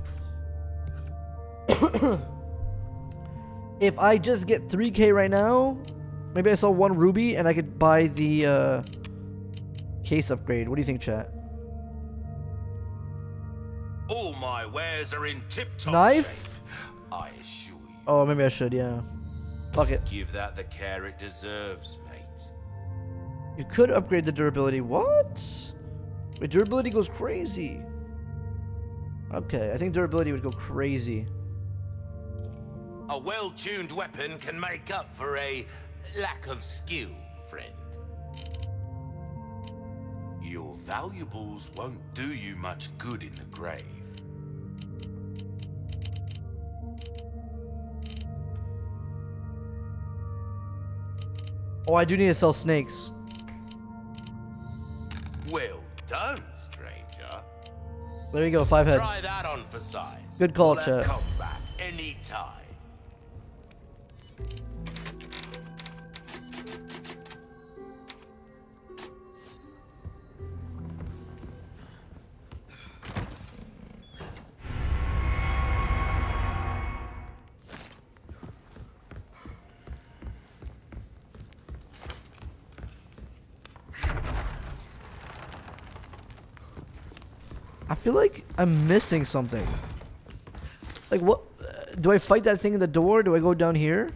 If I just get 3K right now, maybe I sell 1 ruby and I could buy the case upgrade. What do you think, chat? All my wares are in tip-top Knife? shape, I assure you. Oh, maybe I should, yeah. Fuck it. Give that the care it deserves, mate. You could upgrade the durability. What? Wait, durability goes crazy. Okay, I think durability would go crazy. A well-tuned weapon can make up for a lack of skill, friend. Your valuables won't do you much good in the grave. Oh, I do need to sell snakes. Well done, stranger. There you go, 5 head. Try that on for size. Good call, Call chat. Come back anytime. I feel like I'm missing something. Like, what? Do I fight that thing in the door? Do I go down here?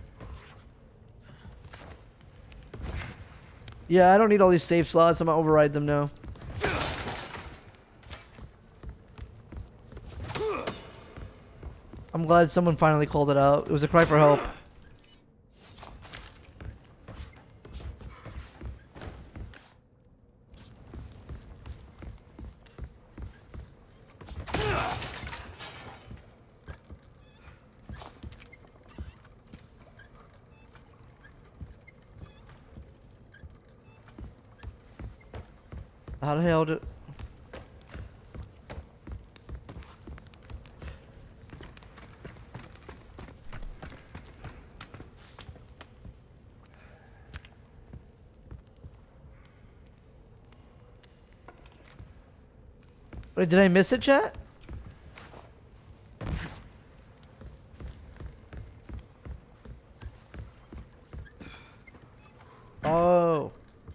Yeah, I don't need all these save slots. I'm gonna override them now. I'm glad someone finally called it out. It was a cry for help. How the hell did... Wait, did I miss it, chat? Oh.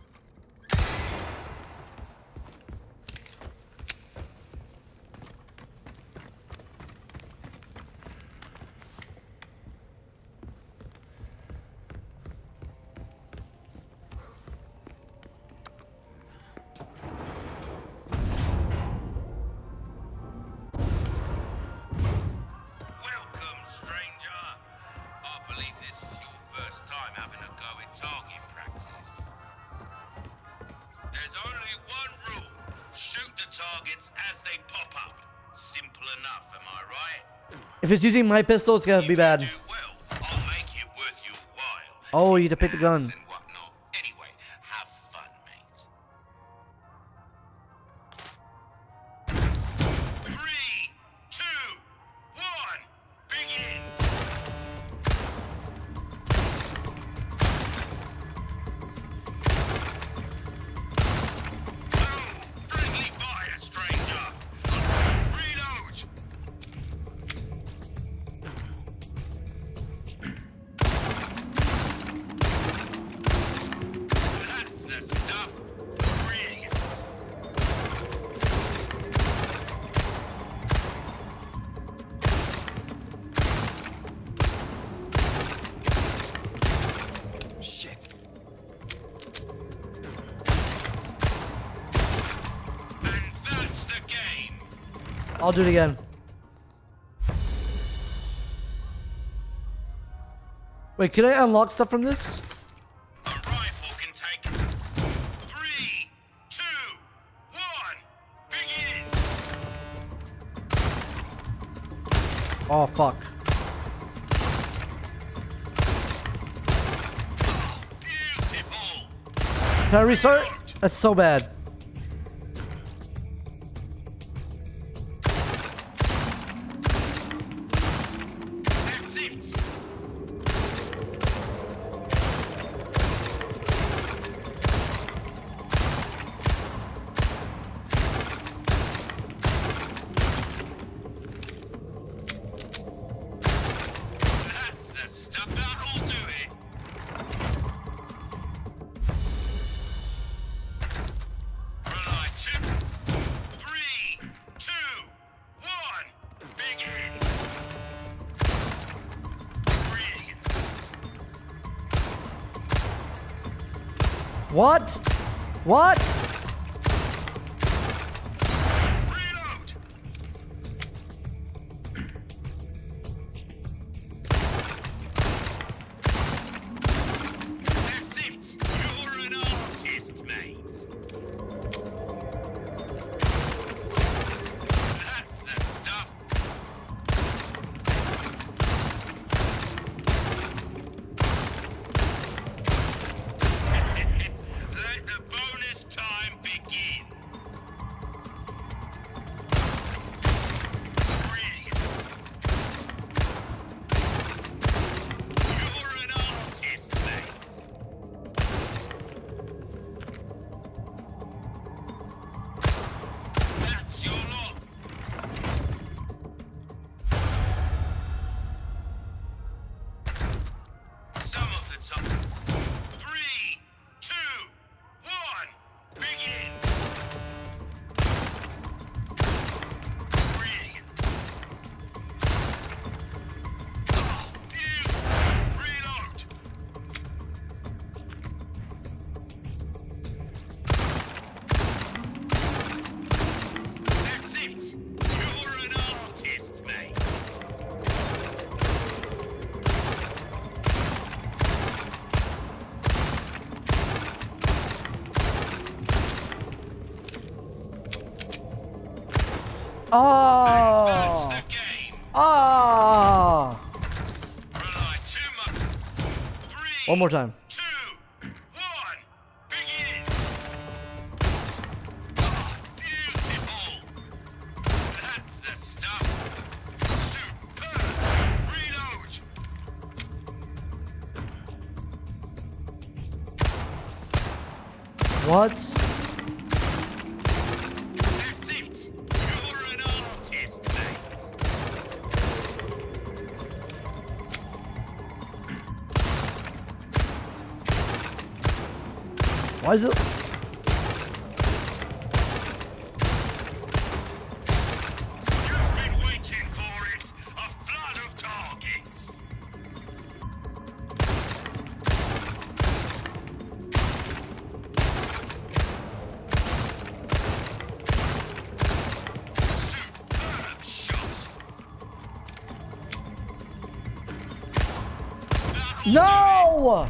Welcome, stranger. I believe this is your first time having a go at target practice. There's only one rule. Shoot the targets as they pop up. Simple enough, am I right? If it's using my pistol, it's gonna be If bad. you do well, I'll make it worth your while. Oh, you need to pick the gun. And whatnot. Anyway, have fun, mate. 3, 2, 1, begin! Oh, friendly fire, stranger! Reload! I'll do it again. Wait, can I unlock stuff from this? A rifle can take 3, 2, 1, begin! Oh, fuck. Beautiful! Can I restart? That's so bad. That's it! That's the stuff that'll do it! Right, 2, 3, 2, 1, begin! Brilliant! What? What? Reload! That's it! You're an artist, mate! That's the stuff! Let the bonus time begin! Brilliant! You're an artist, mate! That's your lot! Some of the time. 3, 2, 1, begin! Brilliant! Oh, beautiful! Reload! That's it! You're an artist, mate! That's Oh. the game! Ah. Right, 2 more. 3, One more time. 2, 1, begin! Oh, beautiful! That's the stuff! Superb! Reload! What? That's it! You're an artist, mate! Why is it? You've been waiting for it! A flood of targets! Superb shot! No!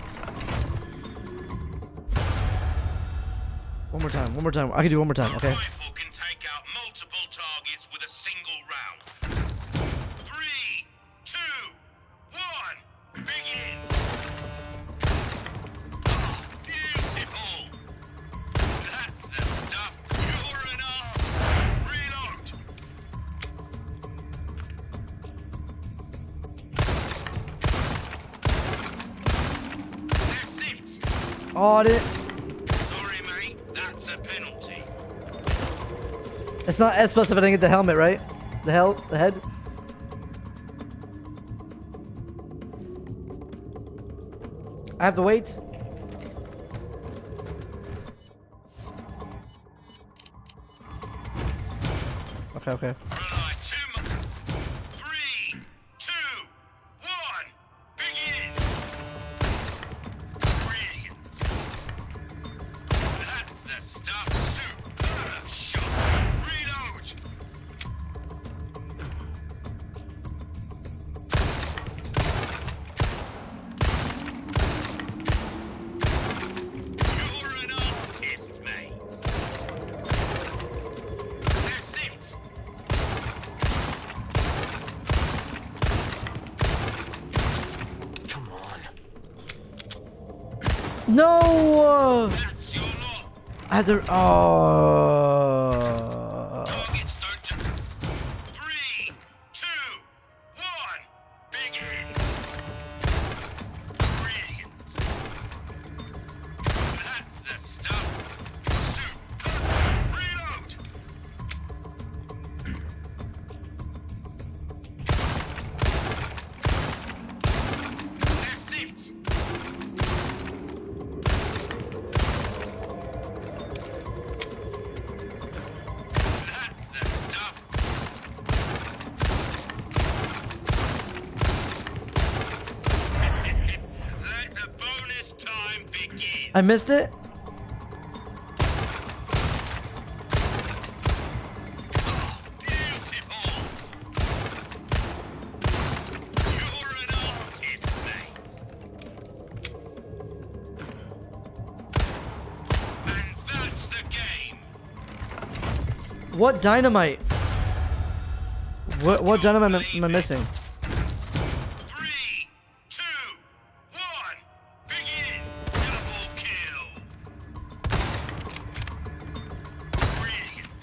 One more time. One more time. I can do one more time. Okay. Rifle can take out multiple targets with a single round. 3, 2, 1, begin! Beautiful! That's the stuff! You're an art! Reload! That's it! Oh, I didn't. Sorry, mate. That's a penalty. It's not S plus if I didn't get the helmet, right? The head. I have to wait. Okay, okay. Right, 2 more. 3, 2, 1, begin! Brilliant! That's the stuff! Superb shot! Reload! No! That's your lot. I had to. Oh. Targets don't jump. 3, 2, 1. Begin. Brilliant. That's the stuff. Super. Reload. That's it. That's the stuff. Let the bonus time begin. I missed it? Beautiful. You're an artist, mate. And that's the game. What dynamite? What dynamite am I missing? 3, 2, 1. Begin. Double kill. Brilliant.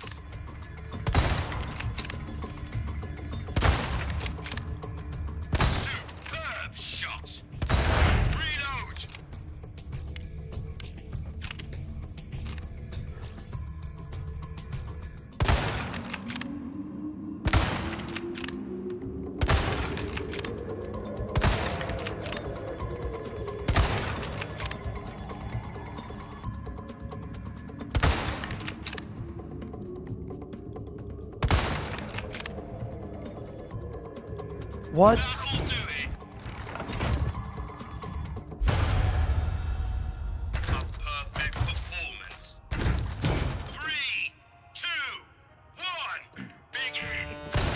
Superb shot. Reload. What? That'll do it. A perfect performance. 3, 2, 1. Begin.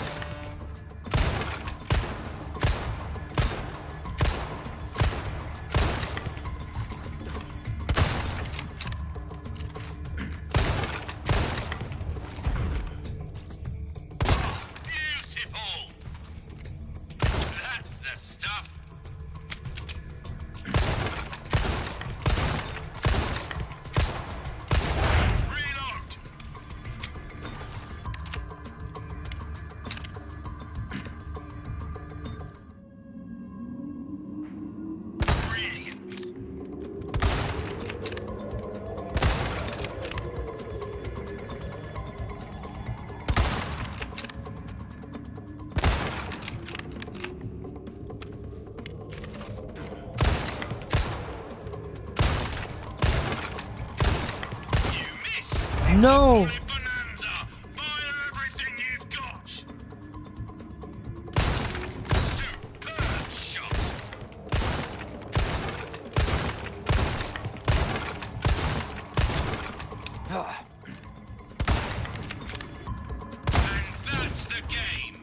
Beautiful. That's the stuff. Reload. Brilliant. You miss. No. Bonanza. Fire everything you've got. Superb shot. And that's the game.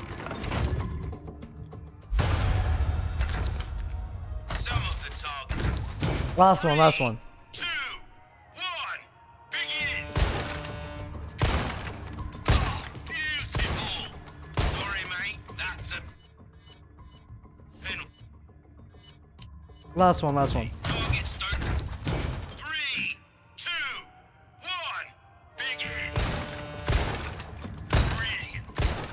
Some of the target. Last one, last one. 2, 1. Begin. Beautiful. Sorry, mate. That's a penalty. Last one, last one. Targets don't. 3, 2, 1. Begin. Brilliant.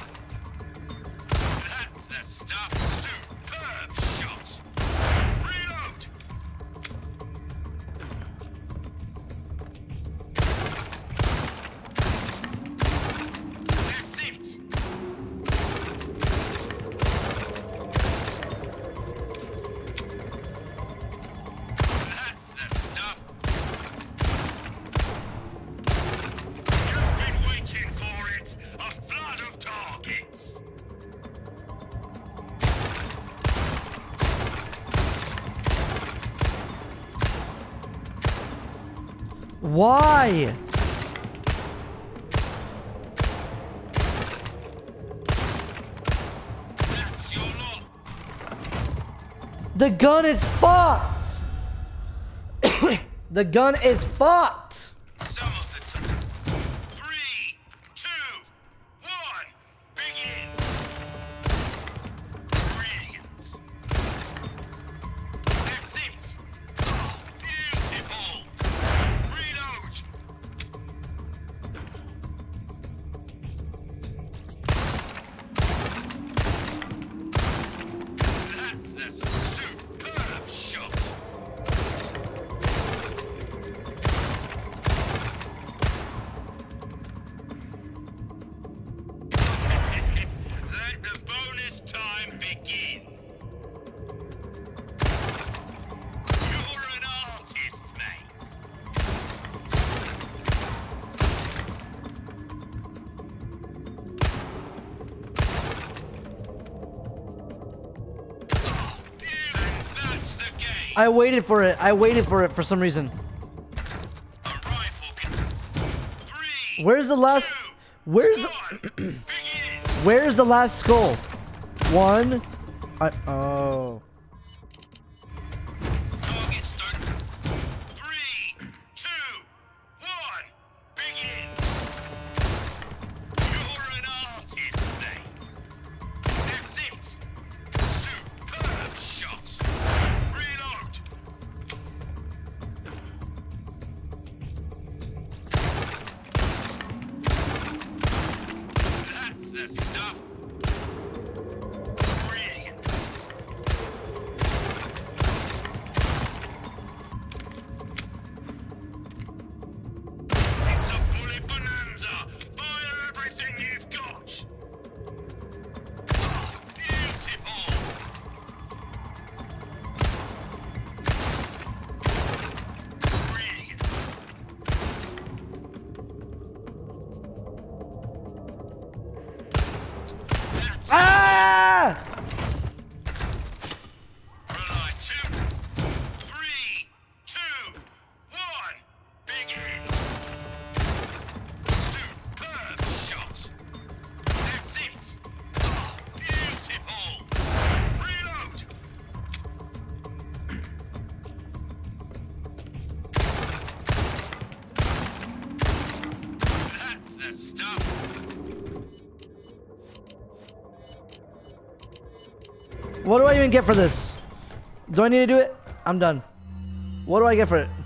That's the stuff. Superb shot. Reload. That's it. That's the stuff. You've been waiting for it. A flood of targets. Why? That's your lot. The gun is fucked. The gun is fucked. Some of the time. 3, 2, 1. Begin. Brilliant. That's it. I waited for it. I waited for it for some reason. Where's the last? Where's the? Where's the last skull? One. Oh. What do I even get for this? Do I need to do it? I'm done. What do I get for it?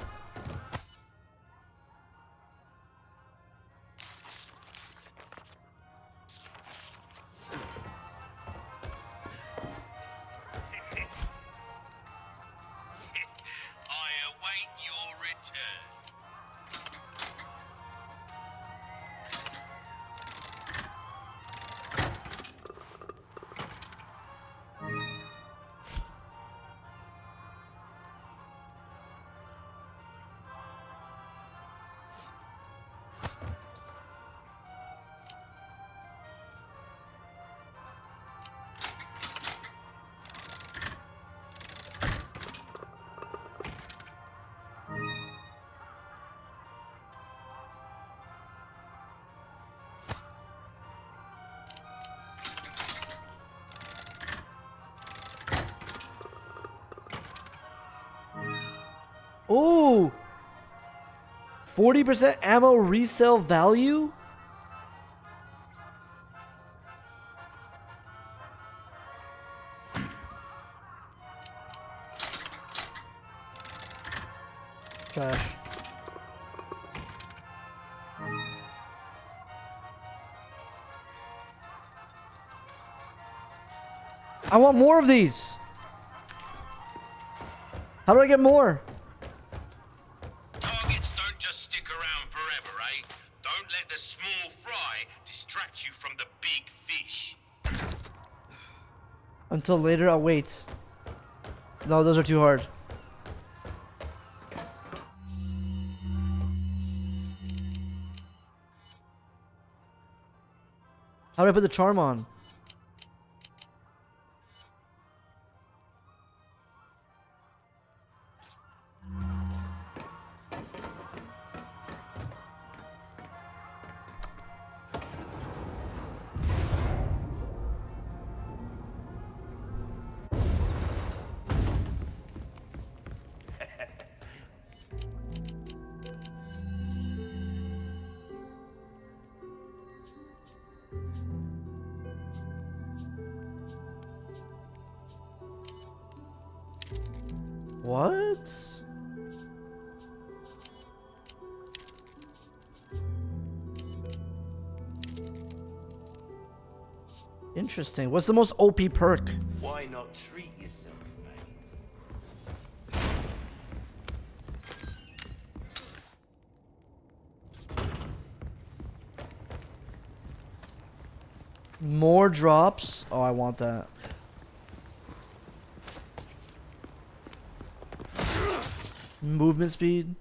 Ooh! 40% ammo resale value? Trash. I want more of these. How do I get more? Targets don't just stick around forever, eh? Don't let the small fry distract you from the big fish. Until later, I'll wait. No, those are too hard. How do I put the charm on? What? Interesting. What's the most OP perk? Why not treat yourself, mate? More drops? Oh, I want that. Movement speed.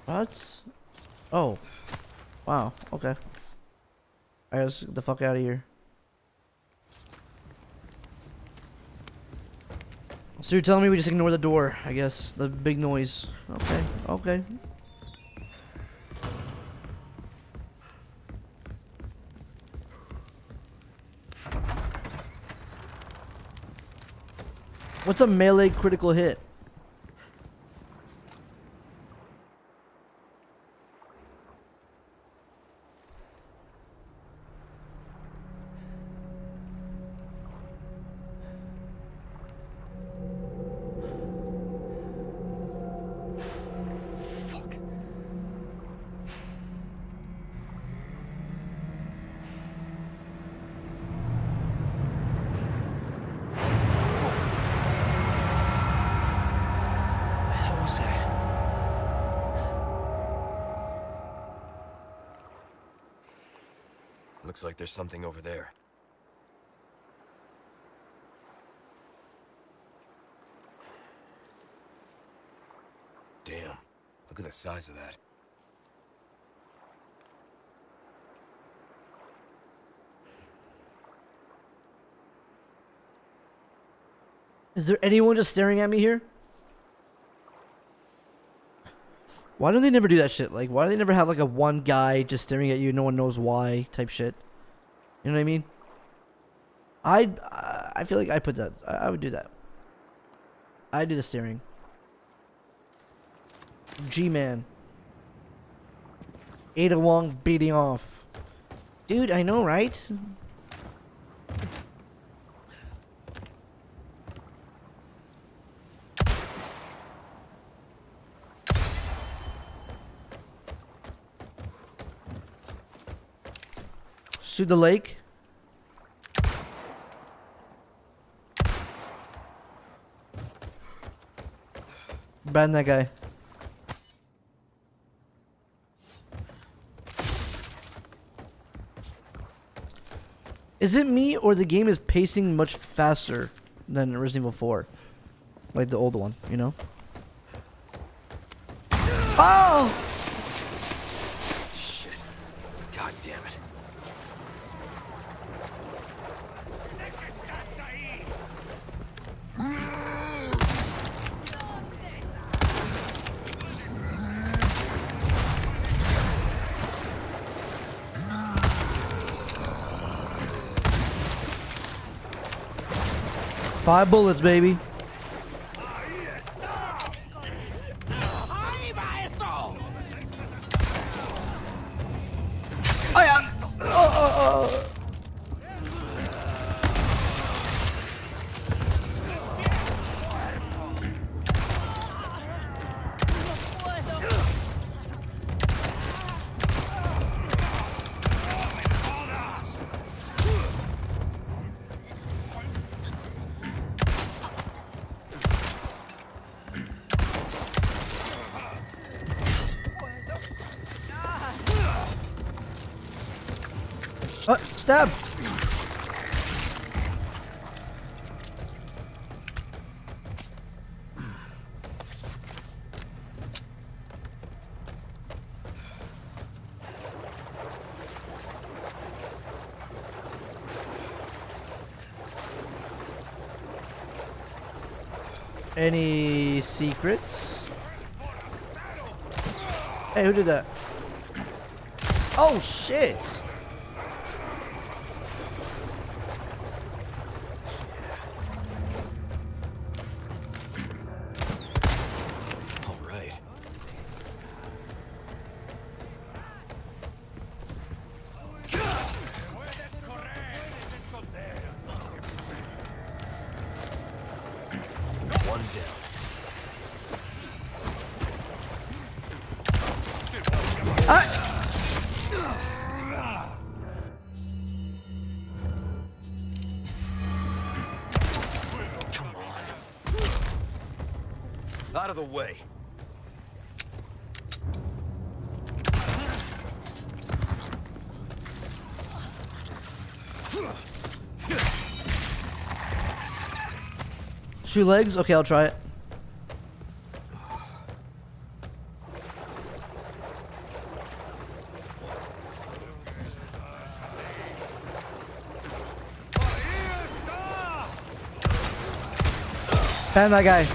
What? Oh. Wow. Okay. Alright, let's get the fuck out of here. So you're telling me we just ignore the door, I guess. The big noise. Okay. Okay. What's a melee critical hit? Fuck. What was that? Looks like there's something over there. Damn, look at the size of that. Is there anyone just staring at me here? Why do they never do that shit? Like, why do they never have like a one guy just staring at you, no one knows why type shit? You know what I mean? I feel like I put that. I would do that. I do the staring. G-Man. Ada Wong beating off. Dude, I know, right? Shoot the lake. Ban that guy. Is it me or the game is pacing much faster than Resident Evil 4? Like the old one, you know? Oh! Shit. God damn it. Five bullets, baby. Oh yeah. Oh. Stab. Any secrets? Hey, who did that? Oh shit! Out of the way. Shoot legs? Okay, I'll try it. Ban that guy.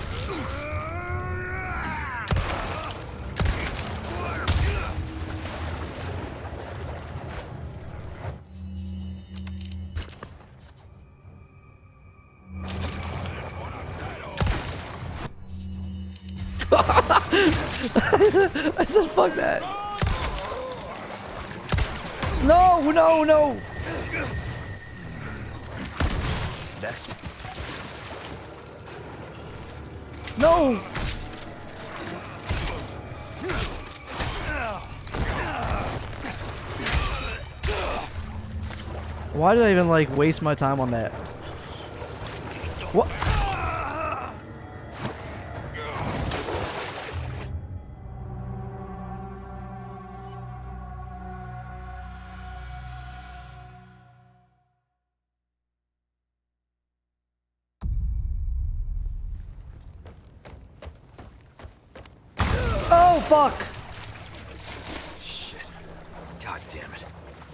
I said fuck that. No, no, no. Next. No. Why did I even like waste my time on that? What? Oh fuck! Shit. God damn it.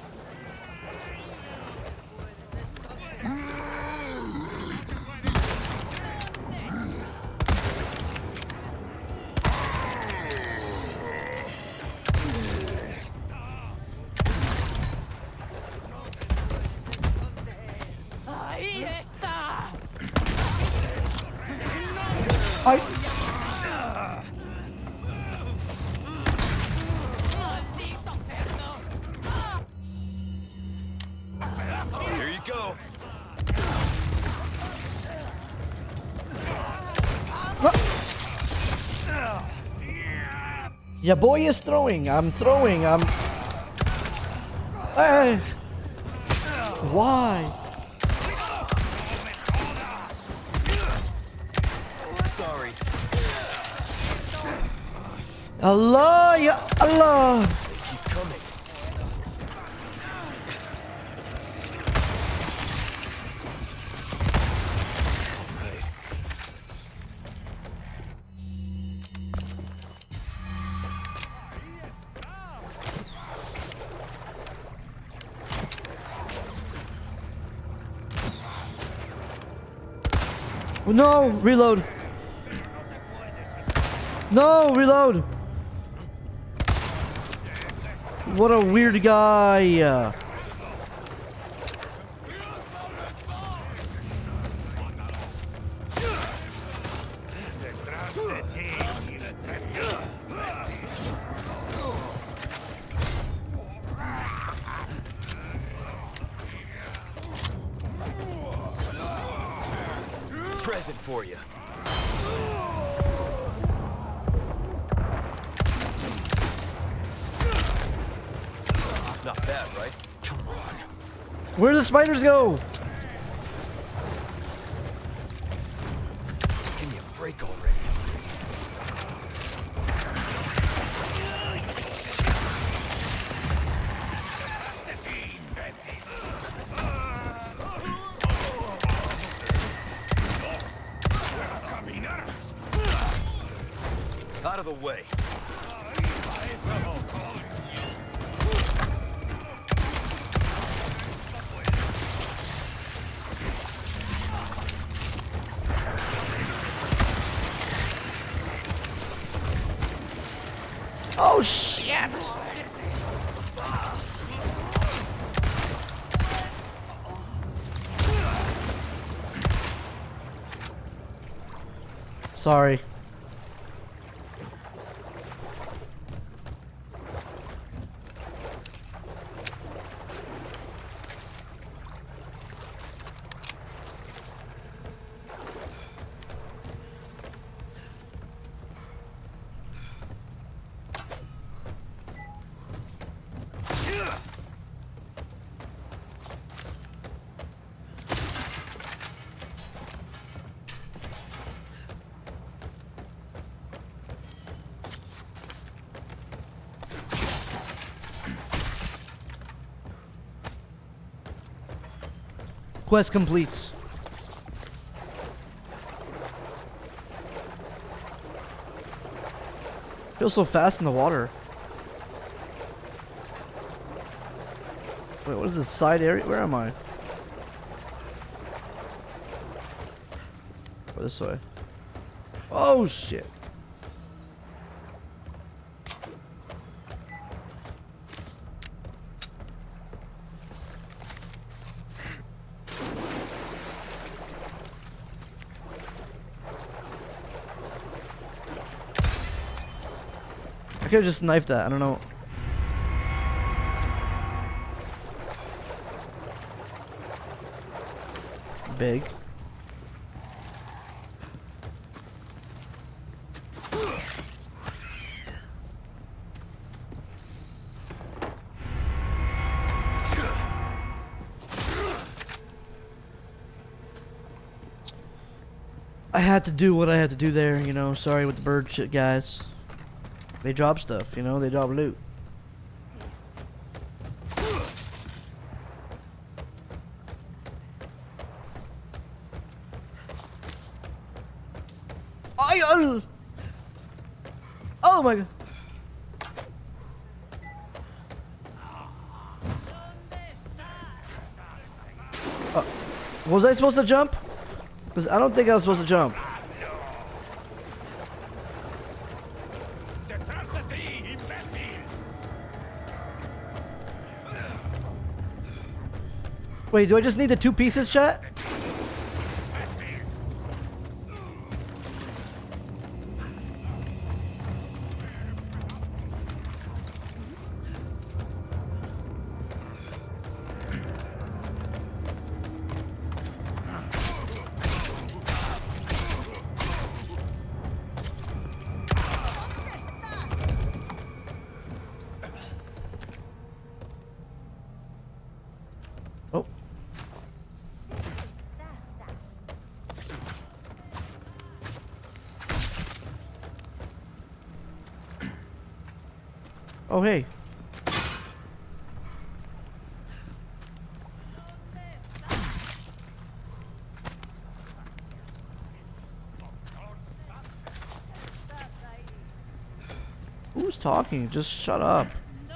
Here you go. Yeah, boy is throwing. I'm throwing. I'm. Hey. Why? Sorry. Allah, ya Allah. They keep coming. No, reload. No, reload. What a weird guy. Present for you. Not bad, right? Come on. Where do the spiders go? Give me a break already. Out of the way. Oh shit! Sorry. Quest complete. Feels so fast in the water. Wait, what is this side area? Where am I? Oh, this way. Oh shit. I could have just knifed that. I don't know. Big. I had to do what I had to do there, you know. Sorry with the bird shit, guys. They drop stuff, you know. They drop loot. Oh my god. Was I supposed to jump? Because I don't think I was supposed to jump. Wait, do I just need the 2 pieces, chat? Oh. Oh, hey. Who's talking? Just shut up.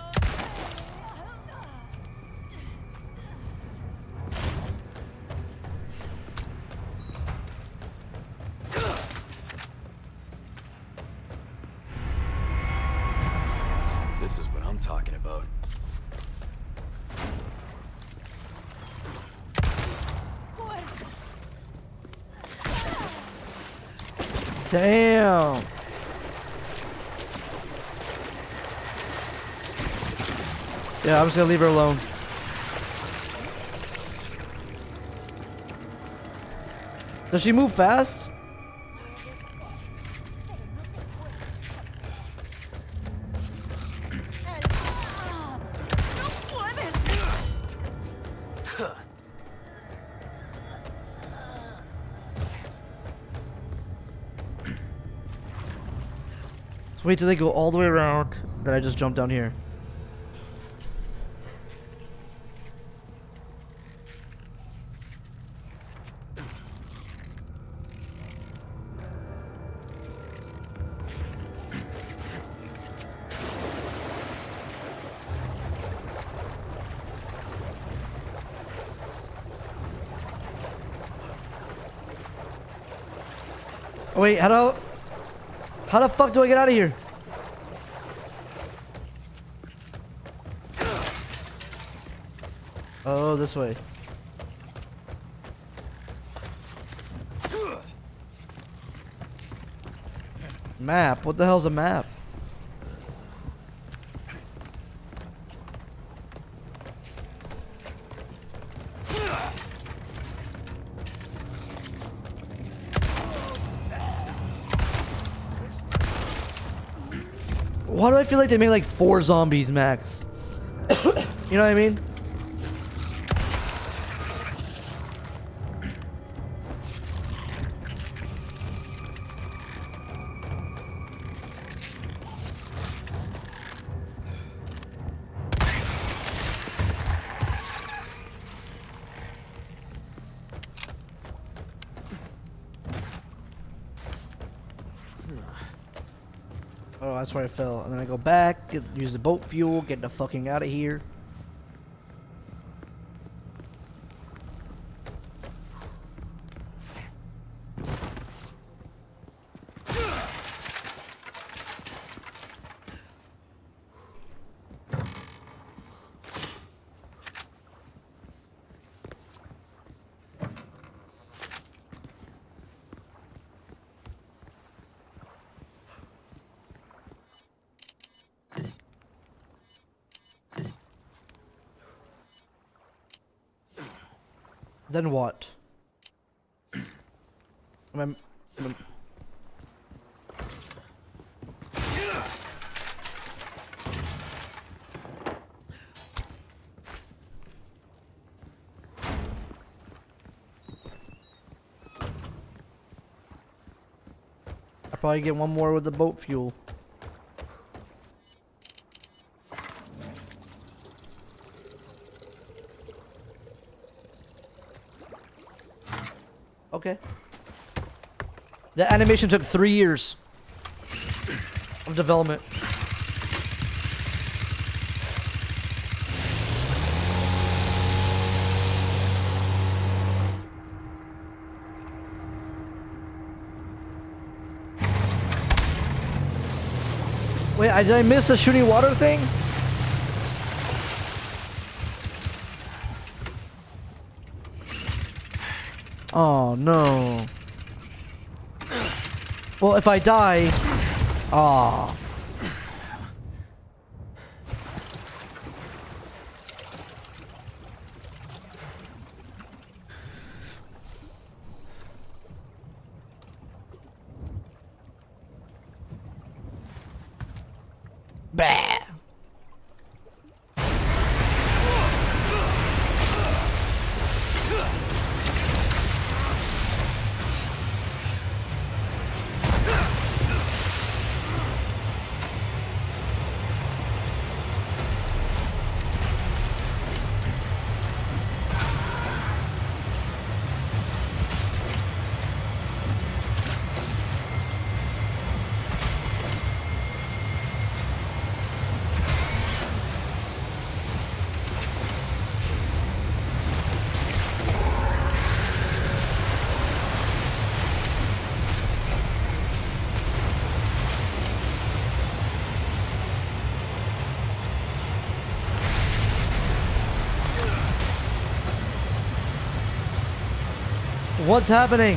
This is what I'm talking about. Damn. Yeah, I'm just gonna leave her alone. Does she move fast? Let's wait till they go all the way around. Then I just jump down here. Oh, wait, how the fuck do I get out of here? Oh, this way. Map? What the hell's a map? Why do I feel like they make like 4 zombies max? You know what I mean? Oh, that's where I fell. And then I go back, use the boat fuel, get the fucking out of here. Then what? Am I probably get one more with the boat fuel. Okay. The animation took 3 years of development. Wait, did I miss the shooting water thing? Oh no. Well, if I die, ah. Bah. What's happening?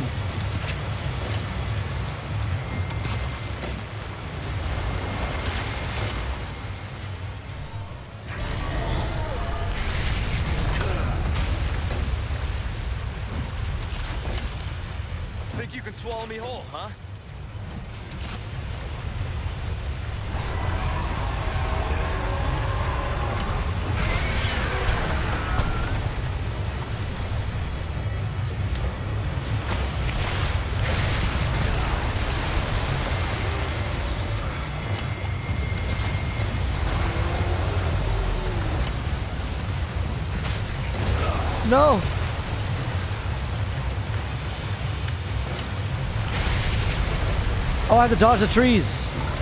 Think you can swallow me whole, huh? No. Oh, I have to dodge the trees.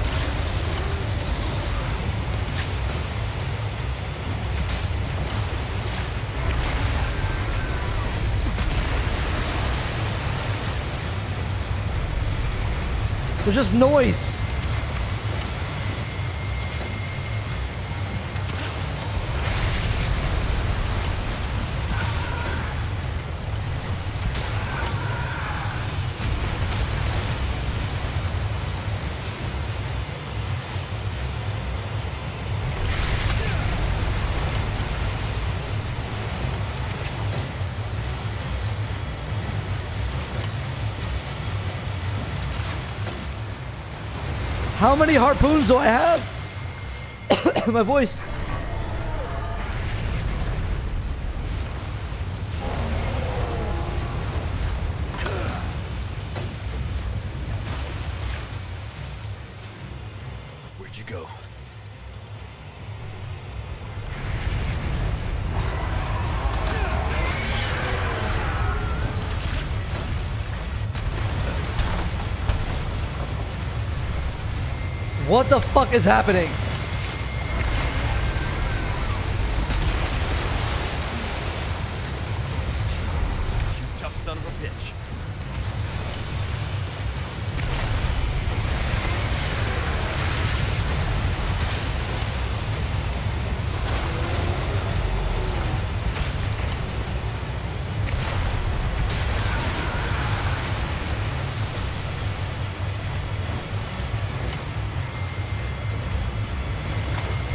There's just noise. How many harpoons do I have? My voice. Where'd you go? What the fuck is happening? You tough son of a bitch.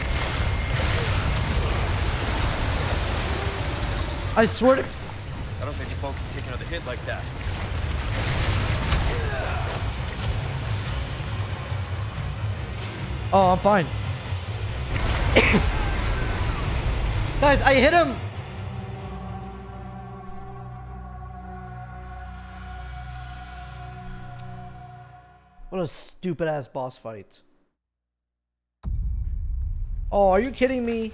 I swear to... I don't think your boat can take another hit like that. Oh, I'm fine. Guys, I hit him! What a stupid ass boss fight. Oh, are you kidding me?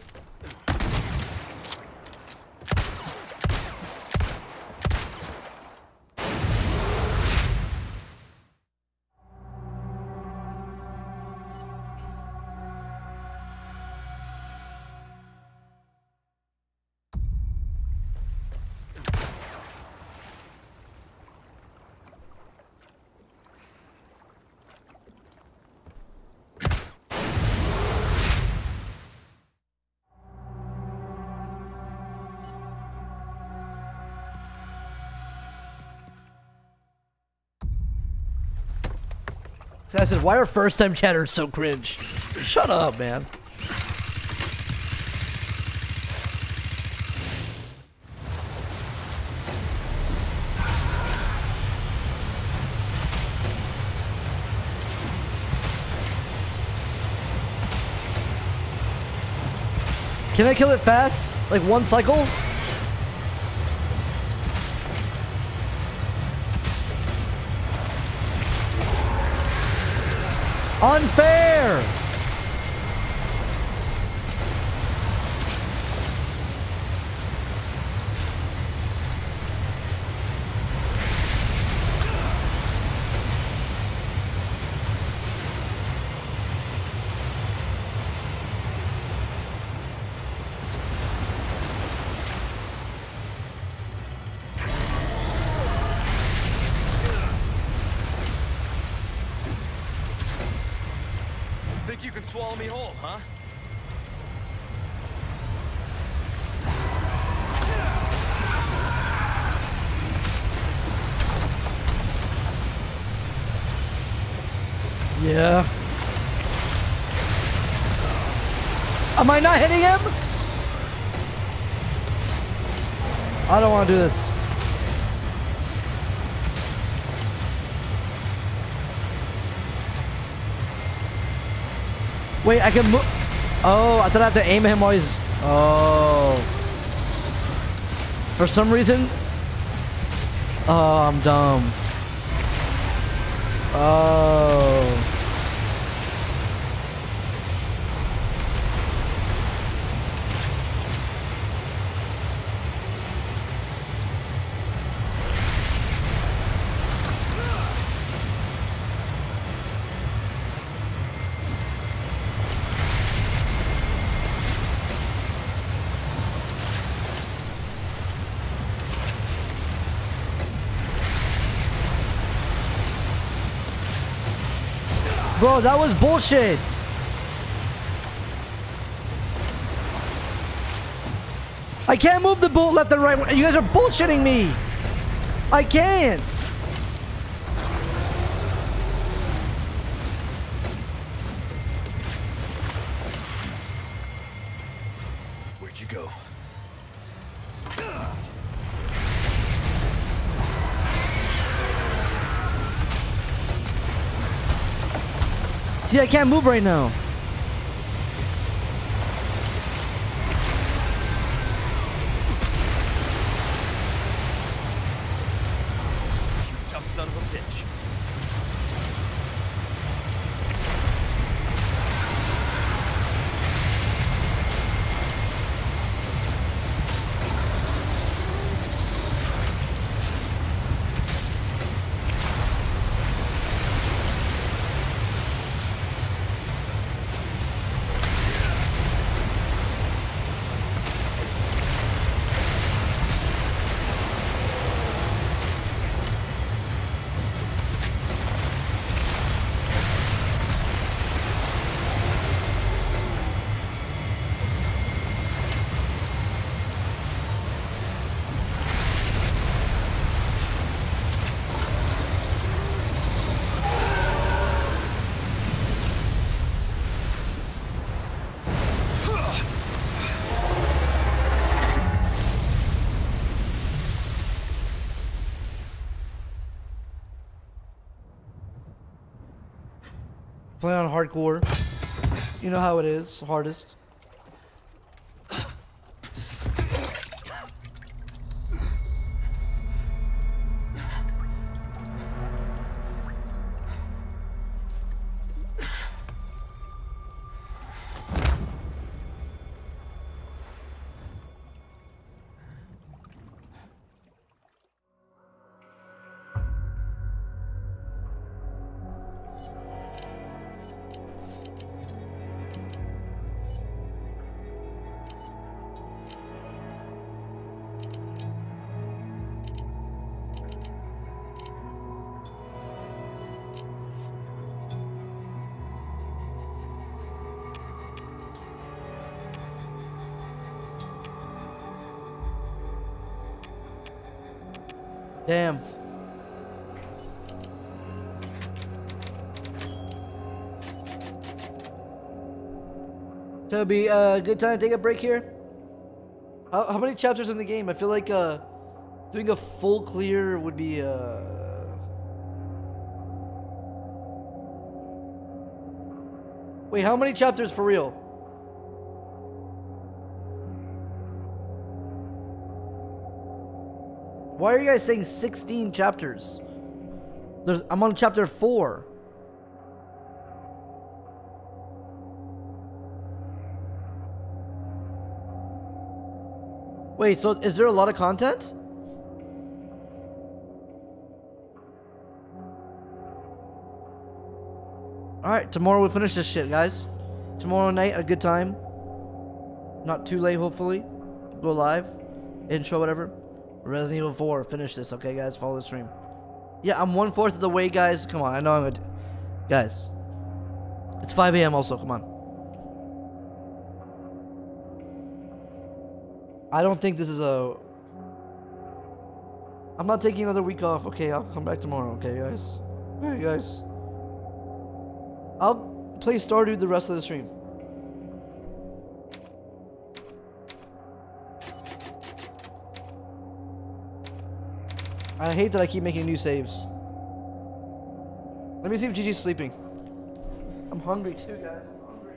So I said, why are first time chatters so cringe? Shut up, man. Can I kill it fast? Like one cycle? Unfair! Think you can swallow me whole, huh? Yeah. Am I not hitting him? I don't want to do this. Wait, I can move. Oh, I thought I had to aim at him while he's. Oh. For some reason. Oh, I'm dumb. Oh. Bro, that was bullshit. I can't move the boat left and right. You guys are bullshitting me. I can't. Where'd you go? See, I can't move right now. You tough son of a bitch. Play on hardcore. You know how it is, hardest. Damn. So it'd be a good time to take a break here. How many chapters in the game? I feel like doing a full clear would be Wait, how many chapters for real? Why are you guys saying 16 chapters? I'm on chapter 4. Wait, so is there a lot of content? Alright, tomorrow we'll finish this shit, guys. Tomorrow night, a good time. Not too late, hopefully. Go live. Intro, whatever. Resident Evil 4, finish this, okay, guys? Follow the stream. Yeah, I'm 1/4 of the way, guys. Come on, I know I'm good. Guys, it's 5 a.m. also, come on. I don't think this is a... I'm not taking another week off. Okay, I'll come back tomorrow, okay, guys? Alright, guys. I'll play Stardew the rest of the stream. I hate that I keep making new saves. Let me see if Gigi's sleeping. I'm hungry too, guys. I'm hungry.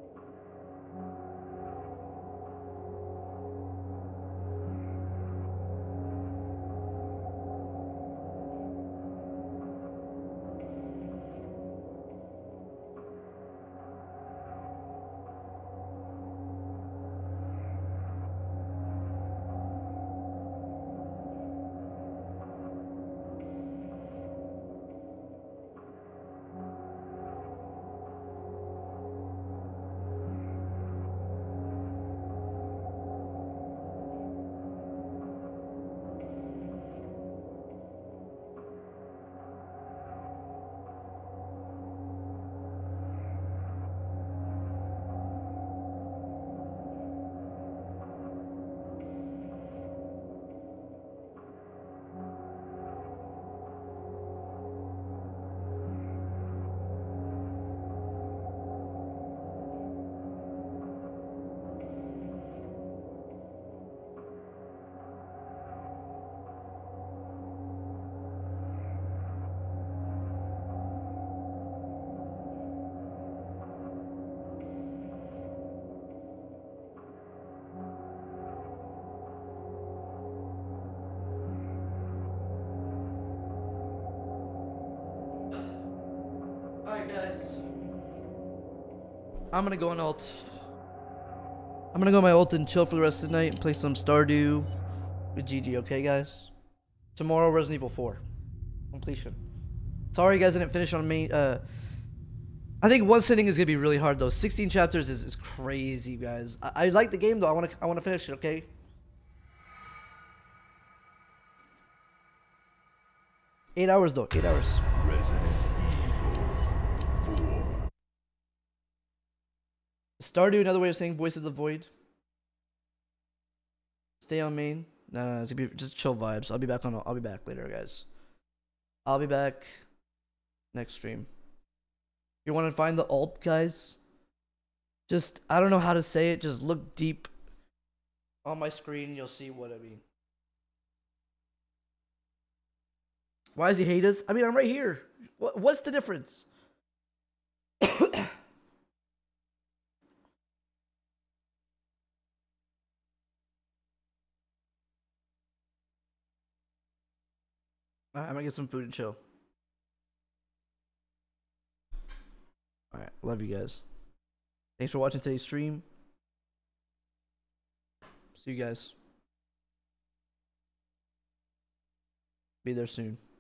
Alright, guys. I'm gonna go on ult. I'm gonna go on my ult and chill for the rest of the night and play some Stardew with GG, okay, guys? Tomorrow, Resident Evil 4. Completion. Sorry, guys, I didn't finish on main. I think one sitting is gonna be really hard, though. 16 chapters is crazy, guys. I like the game, though. I wanna finish it, okay? Eight hours, though. 8 hours. Resident Evil 4. Stardew, another way of saying Voice of the Void. Stay on main. No, it's gonna be just chill vibes. I'll be back later, guys. I'll be back next stream. You want to find the alt, guys? Just, I don't know how to say it. Just look deep on my screen. You'll see what I mean. Why does he hate us? I mean, I'm right here. What's the difference? Alright, I'm gonna get some food and chill. Alright, love you guys. Thanks for watching today's stream. See you guys. Be there soon.